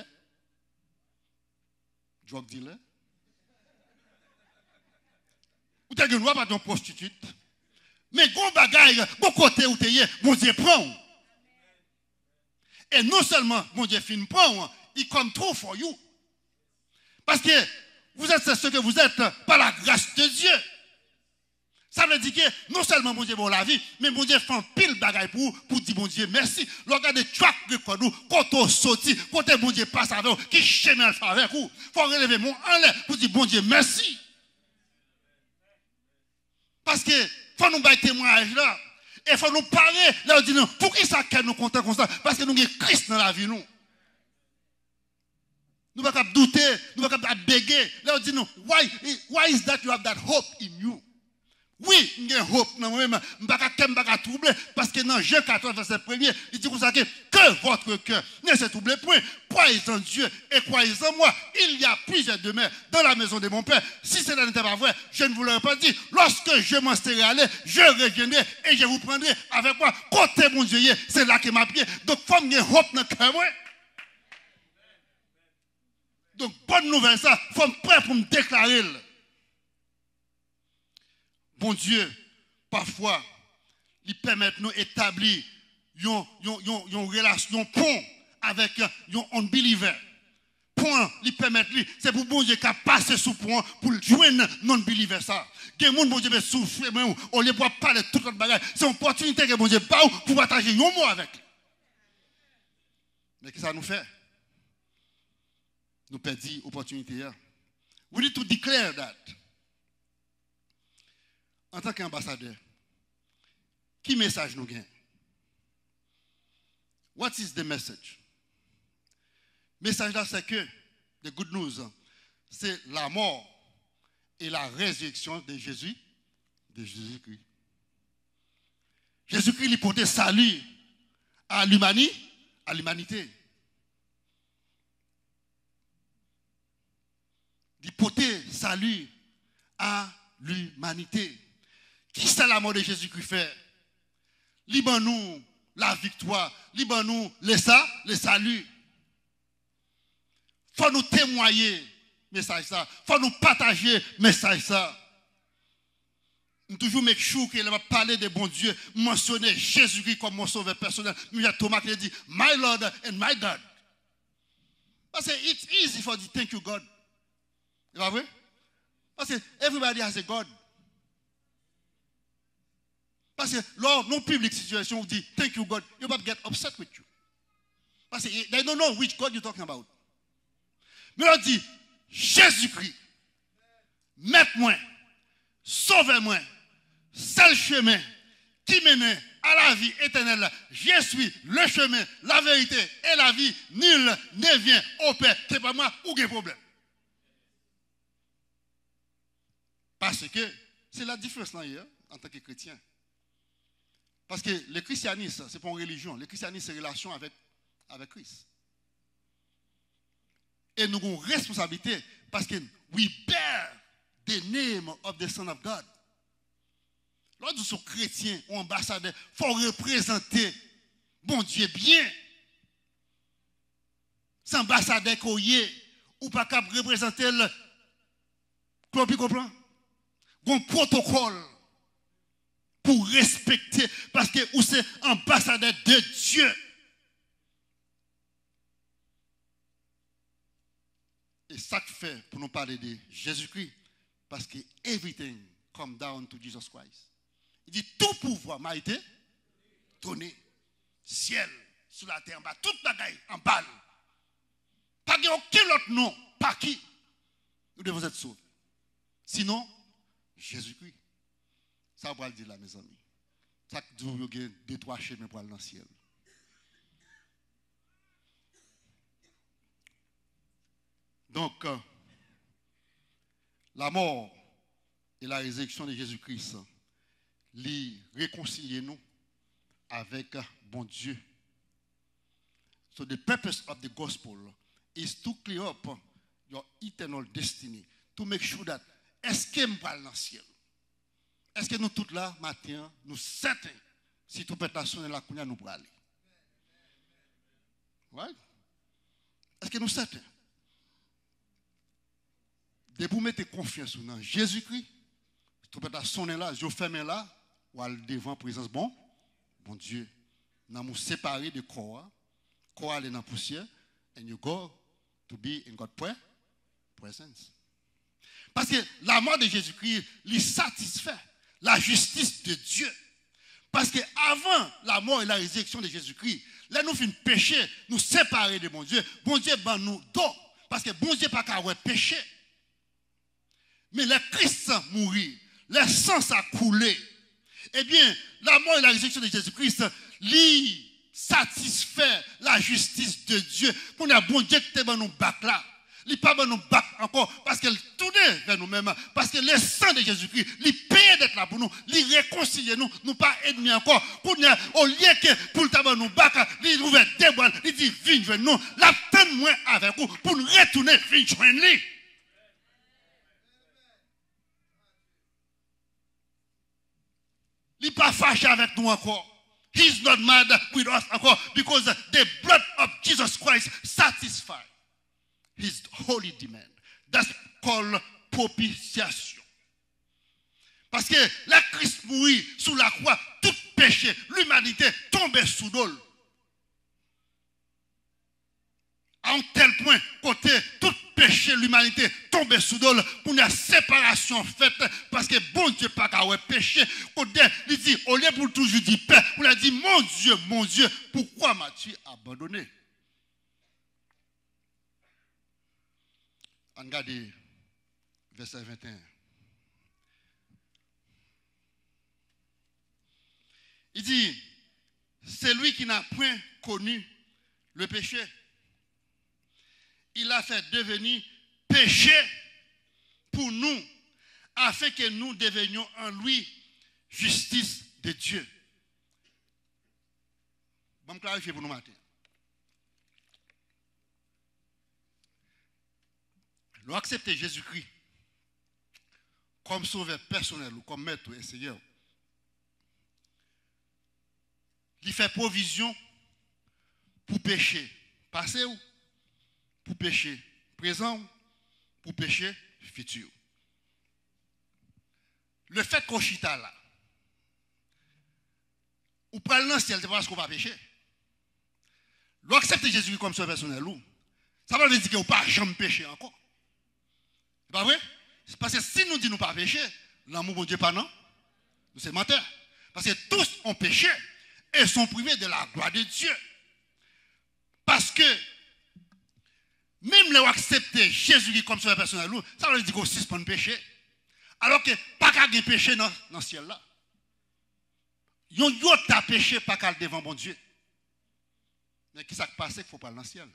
Drug dealer. Ou avons pas de prostitute. Mais gros bagaille, bon côté où tu es, bon Dieu prend. Et non seulement bon Dieu fin prend, il come true for you. Parce que vous êtes ce que vous êtes par la grâce de Dieu. Ça veut dire que non seulement bon Dieu pour la vie, mais bon Dieu fait un pile bagaille pour dire bon Dieu merci. Regardez track record nous, quand on sortit, quand bon Dieu passe avec vous, qui chemin fait avec vous. Il faut relever mon en l'air pour dire bon Dieu merci. Parce que faut nous bailler témoignage là. Et il faut nous parler. Là, on dit non, pour qui ça qu'elle nous compte comme ça? Parce que nous avons Christ dans la vie, nous. Nous ne pouvons pas douter, nous ne pouvons pas béguer. Là, on dit non, why is that you have that hope in you? Oui, il y a hope dans moi-même, je ne vais pas troubler, parce que dans Jean 14, verset 1er, il dit que votre cœur ne se trouble point, croyez en Dieu et croyez en moi. Il y a plusieurs demeures dans la maison de mon Père. Si cela n'était pas vrai, je ne vous l'aurais pas dit. Lorsque je m'en serai allé, je reviendrai et je vous prendrai avec moi. Côté mon Dieu, c'est là que m'a pied. Donc, il faut que hope dans le cœur. Donc, bonne nouvelle, ça, il faut me prêt pour me déclarer. Bon Dieu, parfois, il permet de nous établir une relation pont avec un unbeliever. Pont, il permet, c'est pour bon Dieu qui a passé sous pont pour joindre non-believer ça. Que mon bon Dieu veut souffrir, on ne peut pas parler de toute notre bagage. C'est une opportunité que bon Dieu pas pour partager un mot avec. Mais qu'est-ce que ça nous fait? Nous perdons l'opportunité. We need to declare that. En tant qu'ambassadeur, qui message nous gagne? What is the message? Message là, c'est que, the good news, c'est la mort et la résurrection de Jésus-Christ. Jésus-Christ, il portait salut à l'humanité. Il portait salut à l'humanité. Qui c'est la mort de Jésus-Christ fait? Liban-nous la victoire, liban-nous le salut. Il faut nous témoigner message ça, il faut nous partager message ça. Nous toujours make sure qu'il va parler de bon Dieu, mentionner Jésus-Christ comme mon sauveur personnel. Mais il y a Thomas qui dit, my Lord and my God. Parce que it's easy for the thank you God. C'est pas vrai? Parce que everybody has a God. Parce que lors non public situation, vous dit thank you God, you will get upset with you. Parce que they don't know which God you're talking about. Mais on dit Jésus-Christ, maître-moi, sauvez-moi, seul chemin qui mène à la vie éternelle. Je suis le chemin, la vérité et la vie. Nul ne vient au Père. C'est pas moi ou quel problème. Parce que c'est la différence là hier en tant que chrétien. Parce que le christianisme, ce n'est pas une religion. Le christianisme, c'est une relation avec Christ. Et nous avons une responsabilité parce que we bear the name of the Son of God. Lorsque nous sommes chrétiens ou ambassadeurs, il faut représenter bon Dieu bien. C'est ambassadeur qu'on y est, ou pas capable de représenter le. Vous comprenez? Un protocole pour respecter, parce que vous êtes ambassadeur de Dieu. Et ça fait pour nous parler de Jésus-Christ, parce que everything come down to Jesus Christ. Il dit tout pouvoir m'a été donné, ciel, sur la terre, en bas, toute bagaille en balle. Pas aucun autre nom, par qui nous devons être sauvés. Sinon, Jésus-Christ. Ça va le dire là, mes amis. Ça que vous avez 2-3 chemins pour aller dans le ciel. Donc, la mort et la résurrection de Jésus-Christ, les réconcilier nous avec bon Dieu. So the purpose of the gospel is to clear up your eternal destiny, to make sure that est-ce que nous parlons dans le ciel? Est-ce que nous tous là, matin, nous certains, si tout peut être là, nous pourrons aller? Right? Est-ce que nous certains? De vous mettre confiance dans Jésus-Christ, tout peut être là, je ferme là, ou aller devant la présence bon Dieu. Nous nous séparer de corps aller dans la poussière, and you go to be in God's presence. Parce que la mort de Jésus-Christ lui satisfait la justice de Dieu. Parce que avant la mort et la résurrection de Jésus-Christ, là nous faisons péché, nous séparer de bon Dieu ben nous dos. Parce que bon Dieu pas qu'à péché. Mais le Christ mourit, le sang a coulé. Eh bien, la mort et la résurrection de Jésus-Christ lui satisfait la justice de Dieu. Pour le bon Dieu qui était dans nous bac là. Il n'est pas nous battre encore parce qu'elle tournait vers nous-mêmes. Parce que le sang de Jésus-Christ, il paye d'être là pour nous. Il réconcilie nous, nous pas ennemis encore. Au lieu que pour le nous battre, il ouvre des bois, il dit, viens joindre nous. L'attendre moi avec vous pour nous retourner, viens joindre lui. Il n'est pas fâché avec nous encore. He's not mad with us encore because the blood of Jesus Christ satisfies his holy demand. That's called propitiation. Parce que la Christ mourit sous la croix, tout péché, l'humanité tombait sous l'eau. À un tel point, côté tout péché, l'humanité tombait sous l'eau pour une séparation faite parce que bon Dieu pas qu'à péché. Côté, il dit, au lieu pour toujours dire paix, on a dit, mon Dieu, pourquoi m'as-tu abandonné? Regardez verset 21. Il dit, c'est lui qui n'a point connu le péché. Il a fait devenir péché pour nous, afin que nous devenions en lui justice de Dieu. Je vais clarifier pour nous matin. Nous acceptons Jésus-Christ comme sauveur personnel ou comme maître et Seigneur. Il fait provision pour péché passé ou pour péché présent, pour péché futur. Le fait qu'on chita là, ou prend le ciel, c'est parce qu'on va pécher. L'on accepte Jésus comme sauveur personnel, ça veut dire qu'on ne va pas jamais pécher encore. C'est pas vrai? C'est parce que si nous disons nous pas pécher, l'amour de Dieu pas non, nous sommes menteurs. Parce que tous ont péché et sont privés de la gloire de Dieu. Parce que même les accepter Jésus comme sauveur personnel, ça veut dire qu'on suspend le péché. Alors que pas qu'à gagner péché dans le ciel là. Yon ta péché pas qu'à devant bon Dieu. Mais qui s'est passé qu'il faut pas dans le ciel?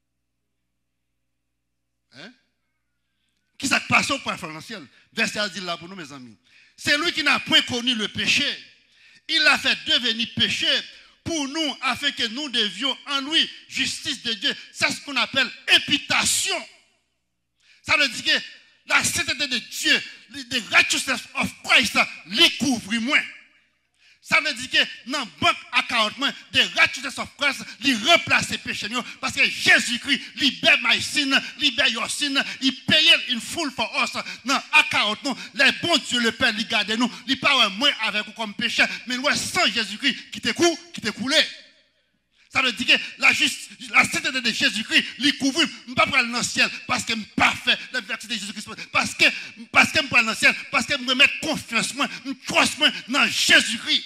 Hein? Qui s'est passé qu'il faut pas dans le ciel? Verset dit là pour nous mes amis. C'est lui qui n'a point connu le péché. Il l'a fait devenir péché pour nous, afin que nous devions en lui justice de Dieu. C'est ce qu'on appelle imputation. Ça veut dire que la sainteté de Dieu, the righteousness of Christ, les couvre moins. Ça veut dire que dans le banque à 40 mois, the righteousness of Christ, les remplace les péchés. Parce que Jésus-Christ libère my sin, libère your sin, il paye une foule for us. Dans à 40 mois, les bons Dieu le Père, il garde nous, il parle moins avec nous comme péché, mais nous, sans Jésus-Christ qui t'est coulé. Ça veut dire que la sainteté de Jésus-Christ, il couvre, je ne peux pas prendre dans le ciel parce que je ne peux pas faire la vertu de Jésus-Christ. Parce que je ne peux pas prendre dans le ciel, parce que je me mets confiance, je croise dans Jésus-Christ.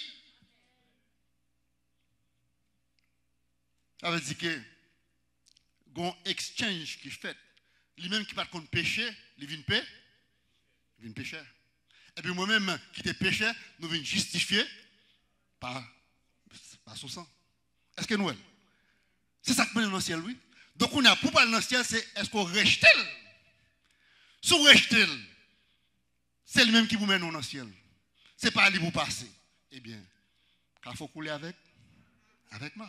Ça veut dire que, il y a un exchange qui fait. Lui-même qui ne parle contre péché, il vient pécher. Et puis moi-même qui te péché, nous venons justifier par son sang. Est-ce que nous, c'est ça que nous dans le ciel, oui. Donc on a pour parler dans le ciel, c'est est-ce qu'on rejette? Si on rejette, c'est lui-même qui vous mène dans le ciel. Ce n'est pas lui pour passer. Eh bien, il faut couler avec moi.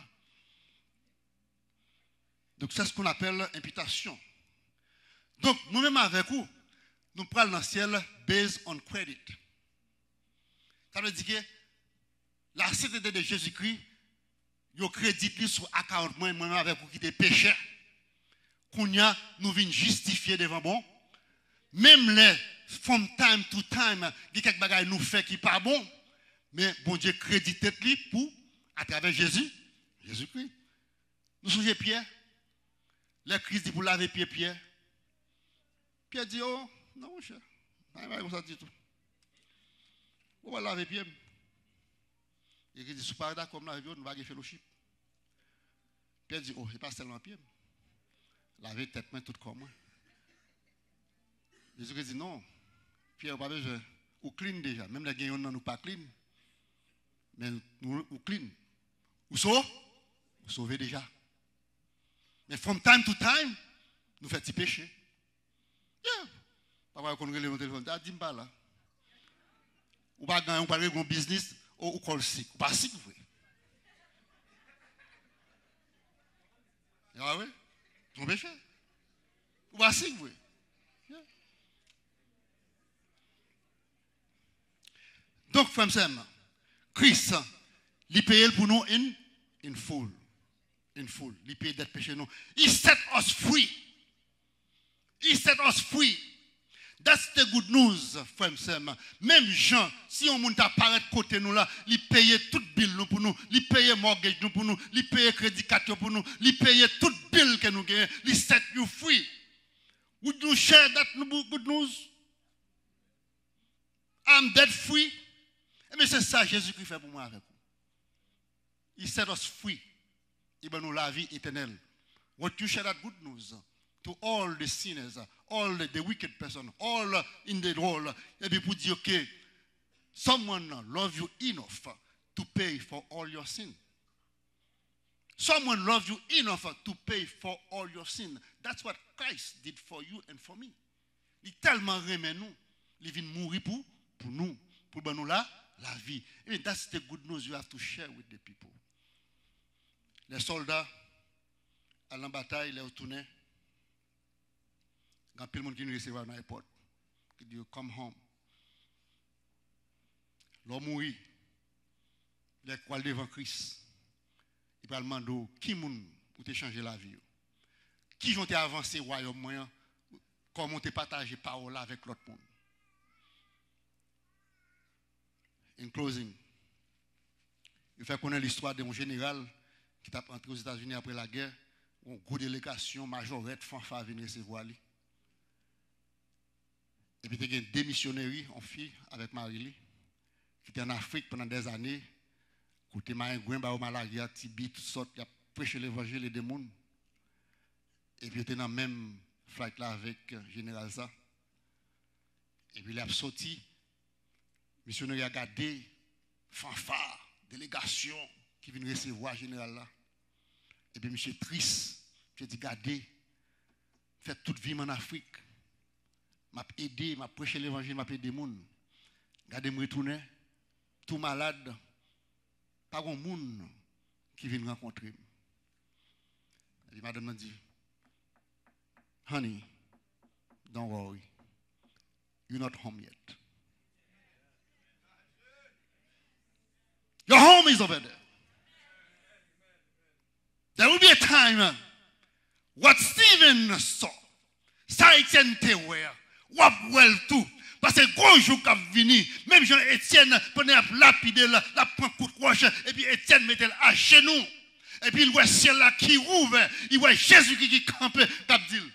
Donc c'est ce qu'on appelle imputation. Donc nous-mêmes avec vous, nous prenons dans le ciel based on credit. Ça veut dire que la sainteté de Jésus-Christ, yo crédit sur account moi avec vous qui était péché. Kounya nous vinn justifier devant bon. Même les from time to time, il y a quelques bagages nous fait qui pas bon, mais bon Dieu crédite lui pour à travers Jésus-Christ. Nous songez Pierre. Le Christ dit pour laver pied Pierre. Pierre dit oh non mon cher. Pas comme ça du tout. On va laver pied. Il dit, si pas d'accord, nous ne va pas fellowship. Pierre dit, oh, c'est pas seulement pied. Laver tête, main, tout comme moi. Jésus dit, non. Pierre, pas besoin. Ou clean déjà. Même les gagnants ne nous pas clean. Mais nous clean. Ou sauver déjà. Mais from time to time, nous faisons des péchés. Papa, qu'on relève mon téléphone. Ah, dis-moi là. Ou pas gagner, ou pas gagner un business, ou call sick. Ou pas sick, vous voyez. Ah oui? Ton péché. Ou pas sick, vous voyez. Donc, frère Sam, Christ, il paye pour nous in full. In full. Il paye d'être péché nous. He set us free. He set us free. That's the good news, frère Sam. Même Jean, si on monte apparaître côté nous là, il paye toute bill nous pour nous, il paye mortgage nous pour nous, il paye crédit carte pour nous, il paye toute bill que nous gagnons, il set you free. Would you share that good news? I'm debt free. Mais c'est ça Jésus-Christ fait pour moi avec vous. Il set us free. Il donne nous la vie éternelle. What you share that good news to all the sinners, all the wicked person, all in the world. Et puis pour dire que someone love you enough to pay for all your sin. Someone love you enough to pay for all your sin. That's what Christ did for you and for me. Il tellement remet nous, il vient mourir pour nous, pour nous la vie. I mean, that's the good news you have to share with the people. Les soldats, à la bataille, ils retournaient. Quand tout le monde qui nous recevait dans l'aéroport, qui dit come home. L'homme mourit, il est croix devant Christ. Il va demander qui moun ou te changer la vie. Qui ont avancé au royaume moyen, comment te partager parole avec l'autre monde. In closing, il fait connaître l'histoire d'un général qui est entré aux États-Unis après la guerre, une grosse délégation, majorette, fanfare venir recevoir lui. Et puis il y a deux missionnaires, en fille, avec Marie, qui étaient en Afrique pendant des années, côté Maïgouin, malaria, Tibet, toutes sortes, qui a prêché l'évangile et des mondes. Et puis il était dans le même flight là avec le général ça. Et puis il a sorti. Missionnaire a gardé, fanfare, délégation qui vient recevoir le général là. Et puis, monsieur triste, je dis gardez, faites toute vie en Afrique. M'a aidé, m'a prêché l'évangile, m'a aidé des gens. Gardez me retourner, tout malade, pas un monde qui vient rencontrer. Et madame m'a dit, honey, don't worry, you're not home yet. Your home is over there. There will be a time what Stephen saw, ça Étienne te where, what well too. Parce que gros jour qui venu, même Jean-Étienne prenait lapide la prend coup de croche et puis Étienne mettait à genoux. Et puis il voit ciel là qui ouvre, il voit Jésus qui campe, qui dit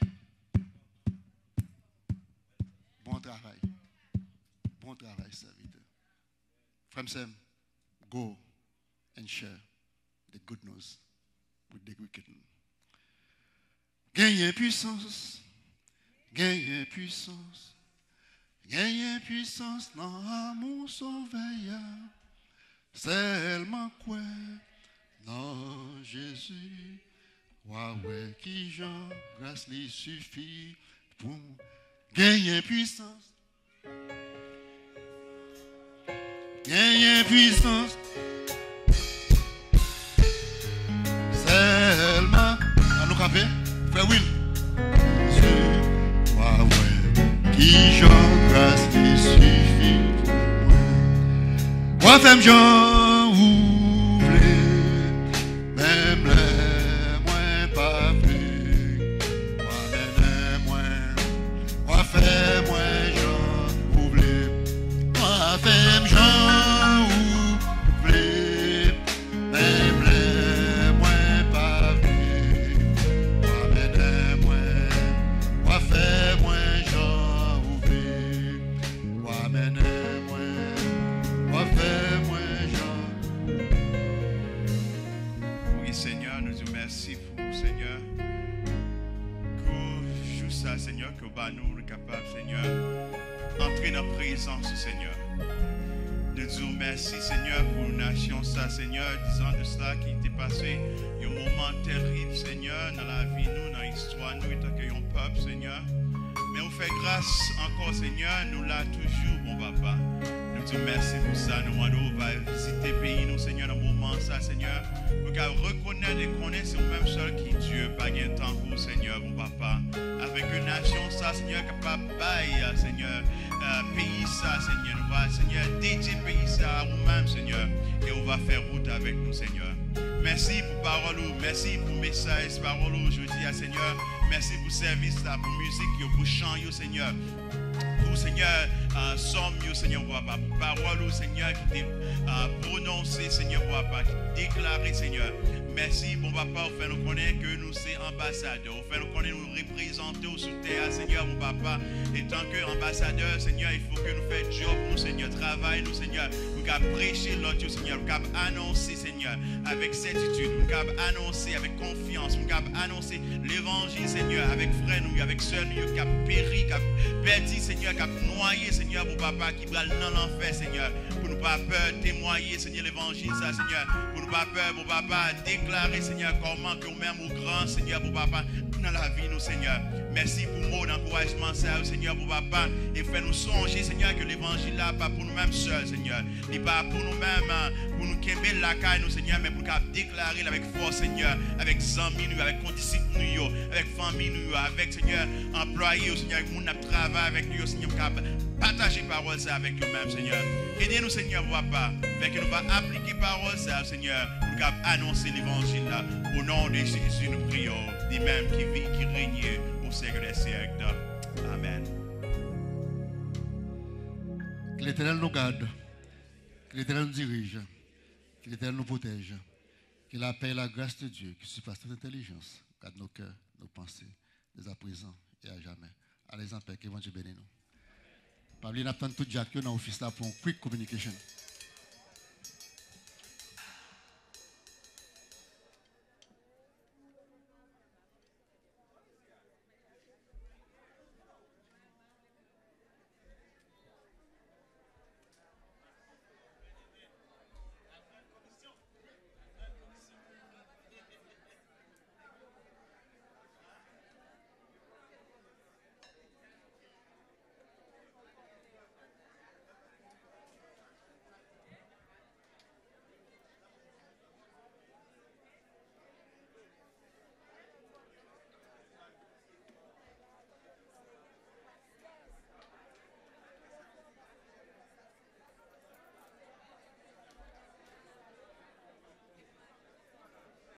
bon travail. Bon travail serviteur. Frère Sam, go and share the good news with the wicked. Gagnez puissance, gagnez puissance, gagnez puissance dans mon sauveur. Seulement quoi dans Jésus, ouais qui Jean grâce lui suffit pour gagner puissance. Gagnez puissance. Seulement, à nous caper, frère Will. Qui Jean grâce qui suffit. Moi, femme Jean, ouvre, même les moins pas plus. Moi, même moins, moi, fais moins Jean, ouvre. Moi, femme Jean, ouvre, même les moins pas plus. Moi, même moins, moi, fais moins Jean, ouvre. Moi, même moins, moi, fais moins Jean. Oui, Seigneur, nous te remercions pour Seigneur. Que joue ça, Seigneur, que nous sommes capables, Seigneur, entrer dans la présence, Seigneur. Nous te remercions, Seigneur, pour une nation, ça, Seigneur, disant de cela qui était passé un moment terrible, Seigneur, dans la vie, nous, dans l'histoire, nous, étant qu'un peuple, Seigneur. Mais on fait grâce encore, Seigneur, nous là toujours, mon papa. Nous te merci pour ça. Nous on va visiter le pays, nous, Seigneur, dans le moment, ça, Seigneur. Nous allons reconnaître et connaître, c'est nous-mêmes seul qui Dieu, pas gain temps pour Seigneur, mon papa. Avec une nation, ça, Seigneur, capable de bailler, Seigneur, pays, ça, Seigneur. Nous va, Seigneur, dédier le pays, ça, à nous-mêmes, Seigneur. Et on va faire route avec nous, Seigneur. Merci pour parole, merci pour message, parole aujourd'hui, Seigneur. Merci pour service, pour musique, pour chant, Seigneur. Pour Seigneur, somme, Seigneur, papa. Pour parole, Seigneur, qui t'est prononcé, Seigneur, papa, qui déclaré, Seigneur. Merci, bon papa, au fait nous connaître que nous sommes ambassadeurs. Au fait nous connaître nous représenter sous terre, Seigneur, mon papa. Et tant qu'ambassadeur, Seigneur, il faut que nous fassions job, nous, Seigneur, travail, nous, Seigneur. Nous pouvons prêcher l'autre, Seigneur. Nous pouvons annoncer, Seigneur, avec certitude. Nous pouvons annoncer avec confiance. Nous pouvons annoncer l'évangile, Seigneur, avec frères, nous, avec sœurs, nous, qui ont péri, qui ont perdu, Seigneur, qui ont noyé, Seigneur, mon papa, qui va dans l'enfer, Seigneur. Pour nous pas peur témoigner, Seigneur, l'évangile, ça, Seigneur. Pour nous pas peur, mon papa, déclarer, Seigneur, comment que même au grand, Seigneur, mon papa, dans la vie, nous, Seigneur. Merci pour mot d'encouragement, ça, Seigneur, mon papa. Et fais nous songer, Seigneur, que l'évangile là, pas pour nous-mêmes seuls, Seigneur. Et pas pour nous-mêmes, pour nous québer la caille, nous, Seigneur, mais pour nous déclarer avec force, Seigneur, avec amis, nous, avec condisciples, nous, avec famille, nous, avec, Seigneur, employés, Seigneur, avec nous, travail avec nous, Seigneur, partager parole ça avec nous-mêmes, Seigneur. Aidez-nous, Seigneur, papa, fait que nous va appliquer parole ça, Seigneur, pour annoncer l'évangile là. Au nom de Jésus, nous prions, des mêmes qui vit, qui règne au siècle des siècles. Amen. Que l'Éternel nous garde, que l'Éternel nous dirige, que l'Éternel nous protège, que la paix et la grâce de Dieu, qui surpasse toute intelligence, garde nos cœurs, nos pensées, dès à présent et à jamais. Allez en paix, que l'évangile bénisse nous. Pablo, nous attendons tout Jacques dans l'office là pour une quick communication.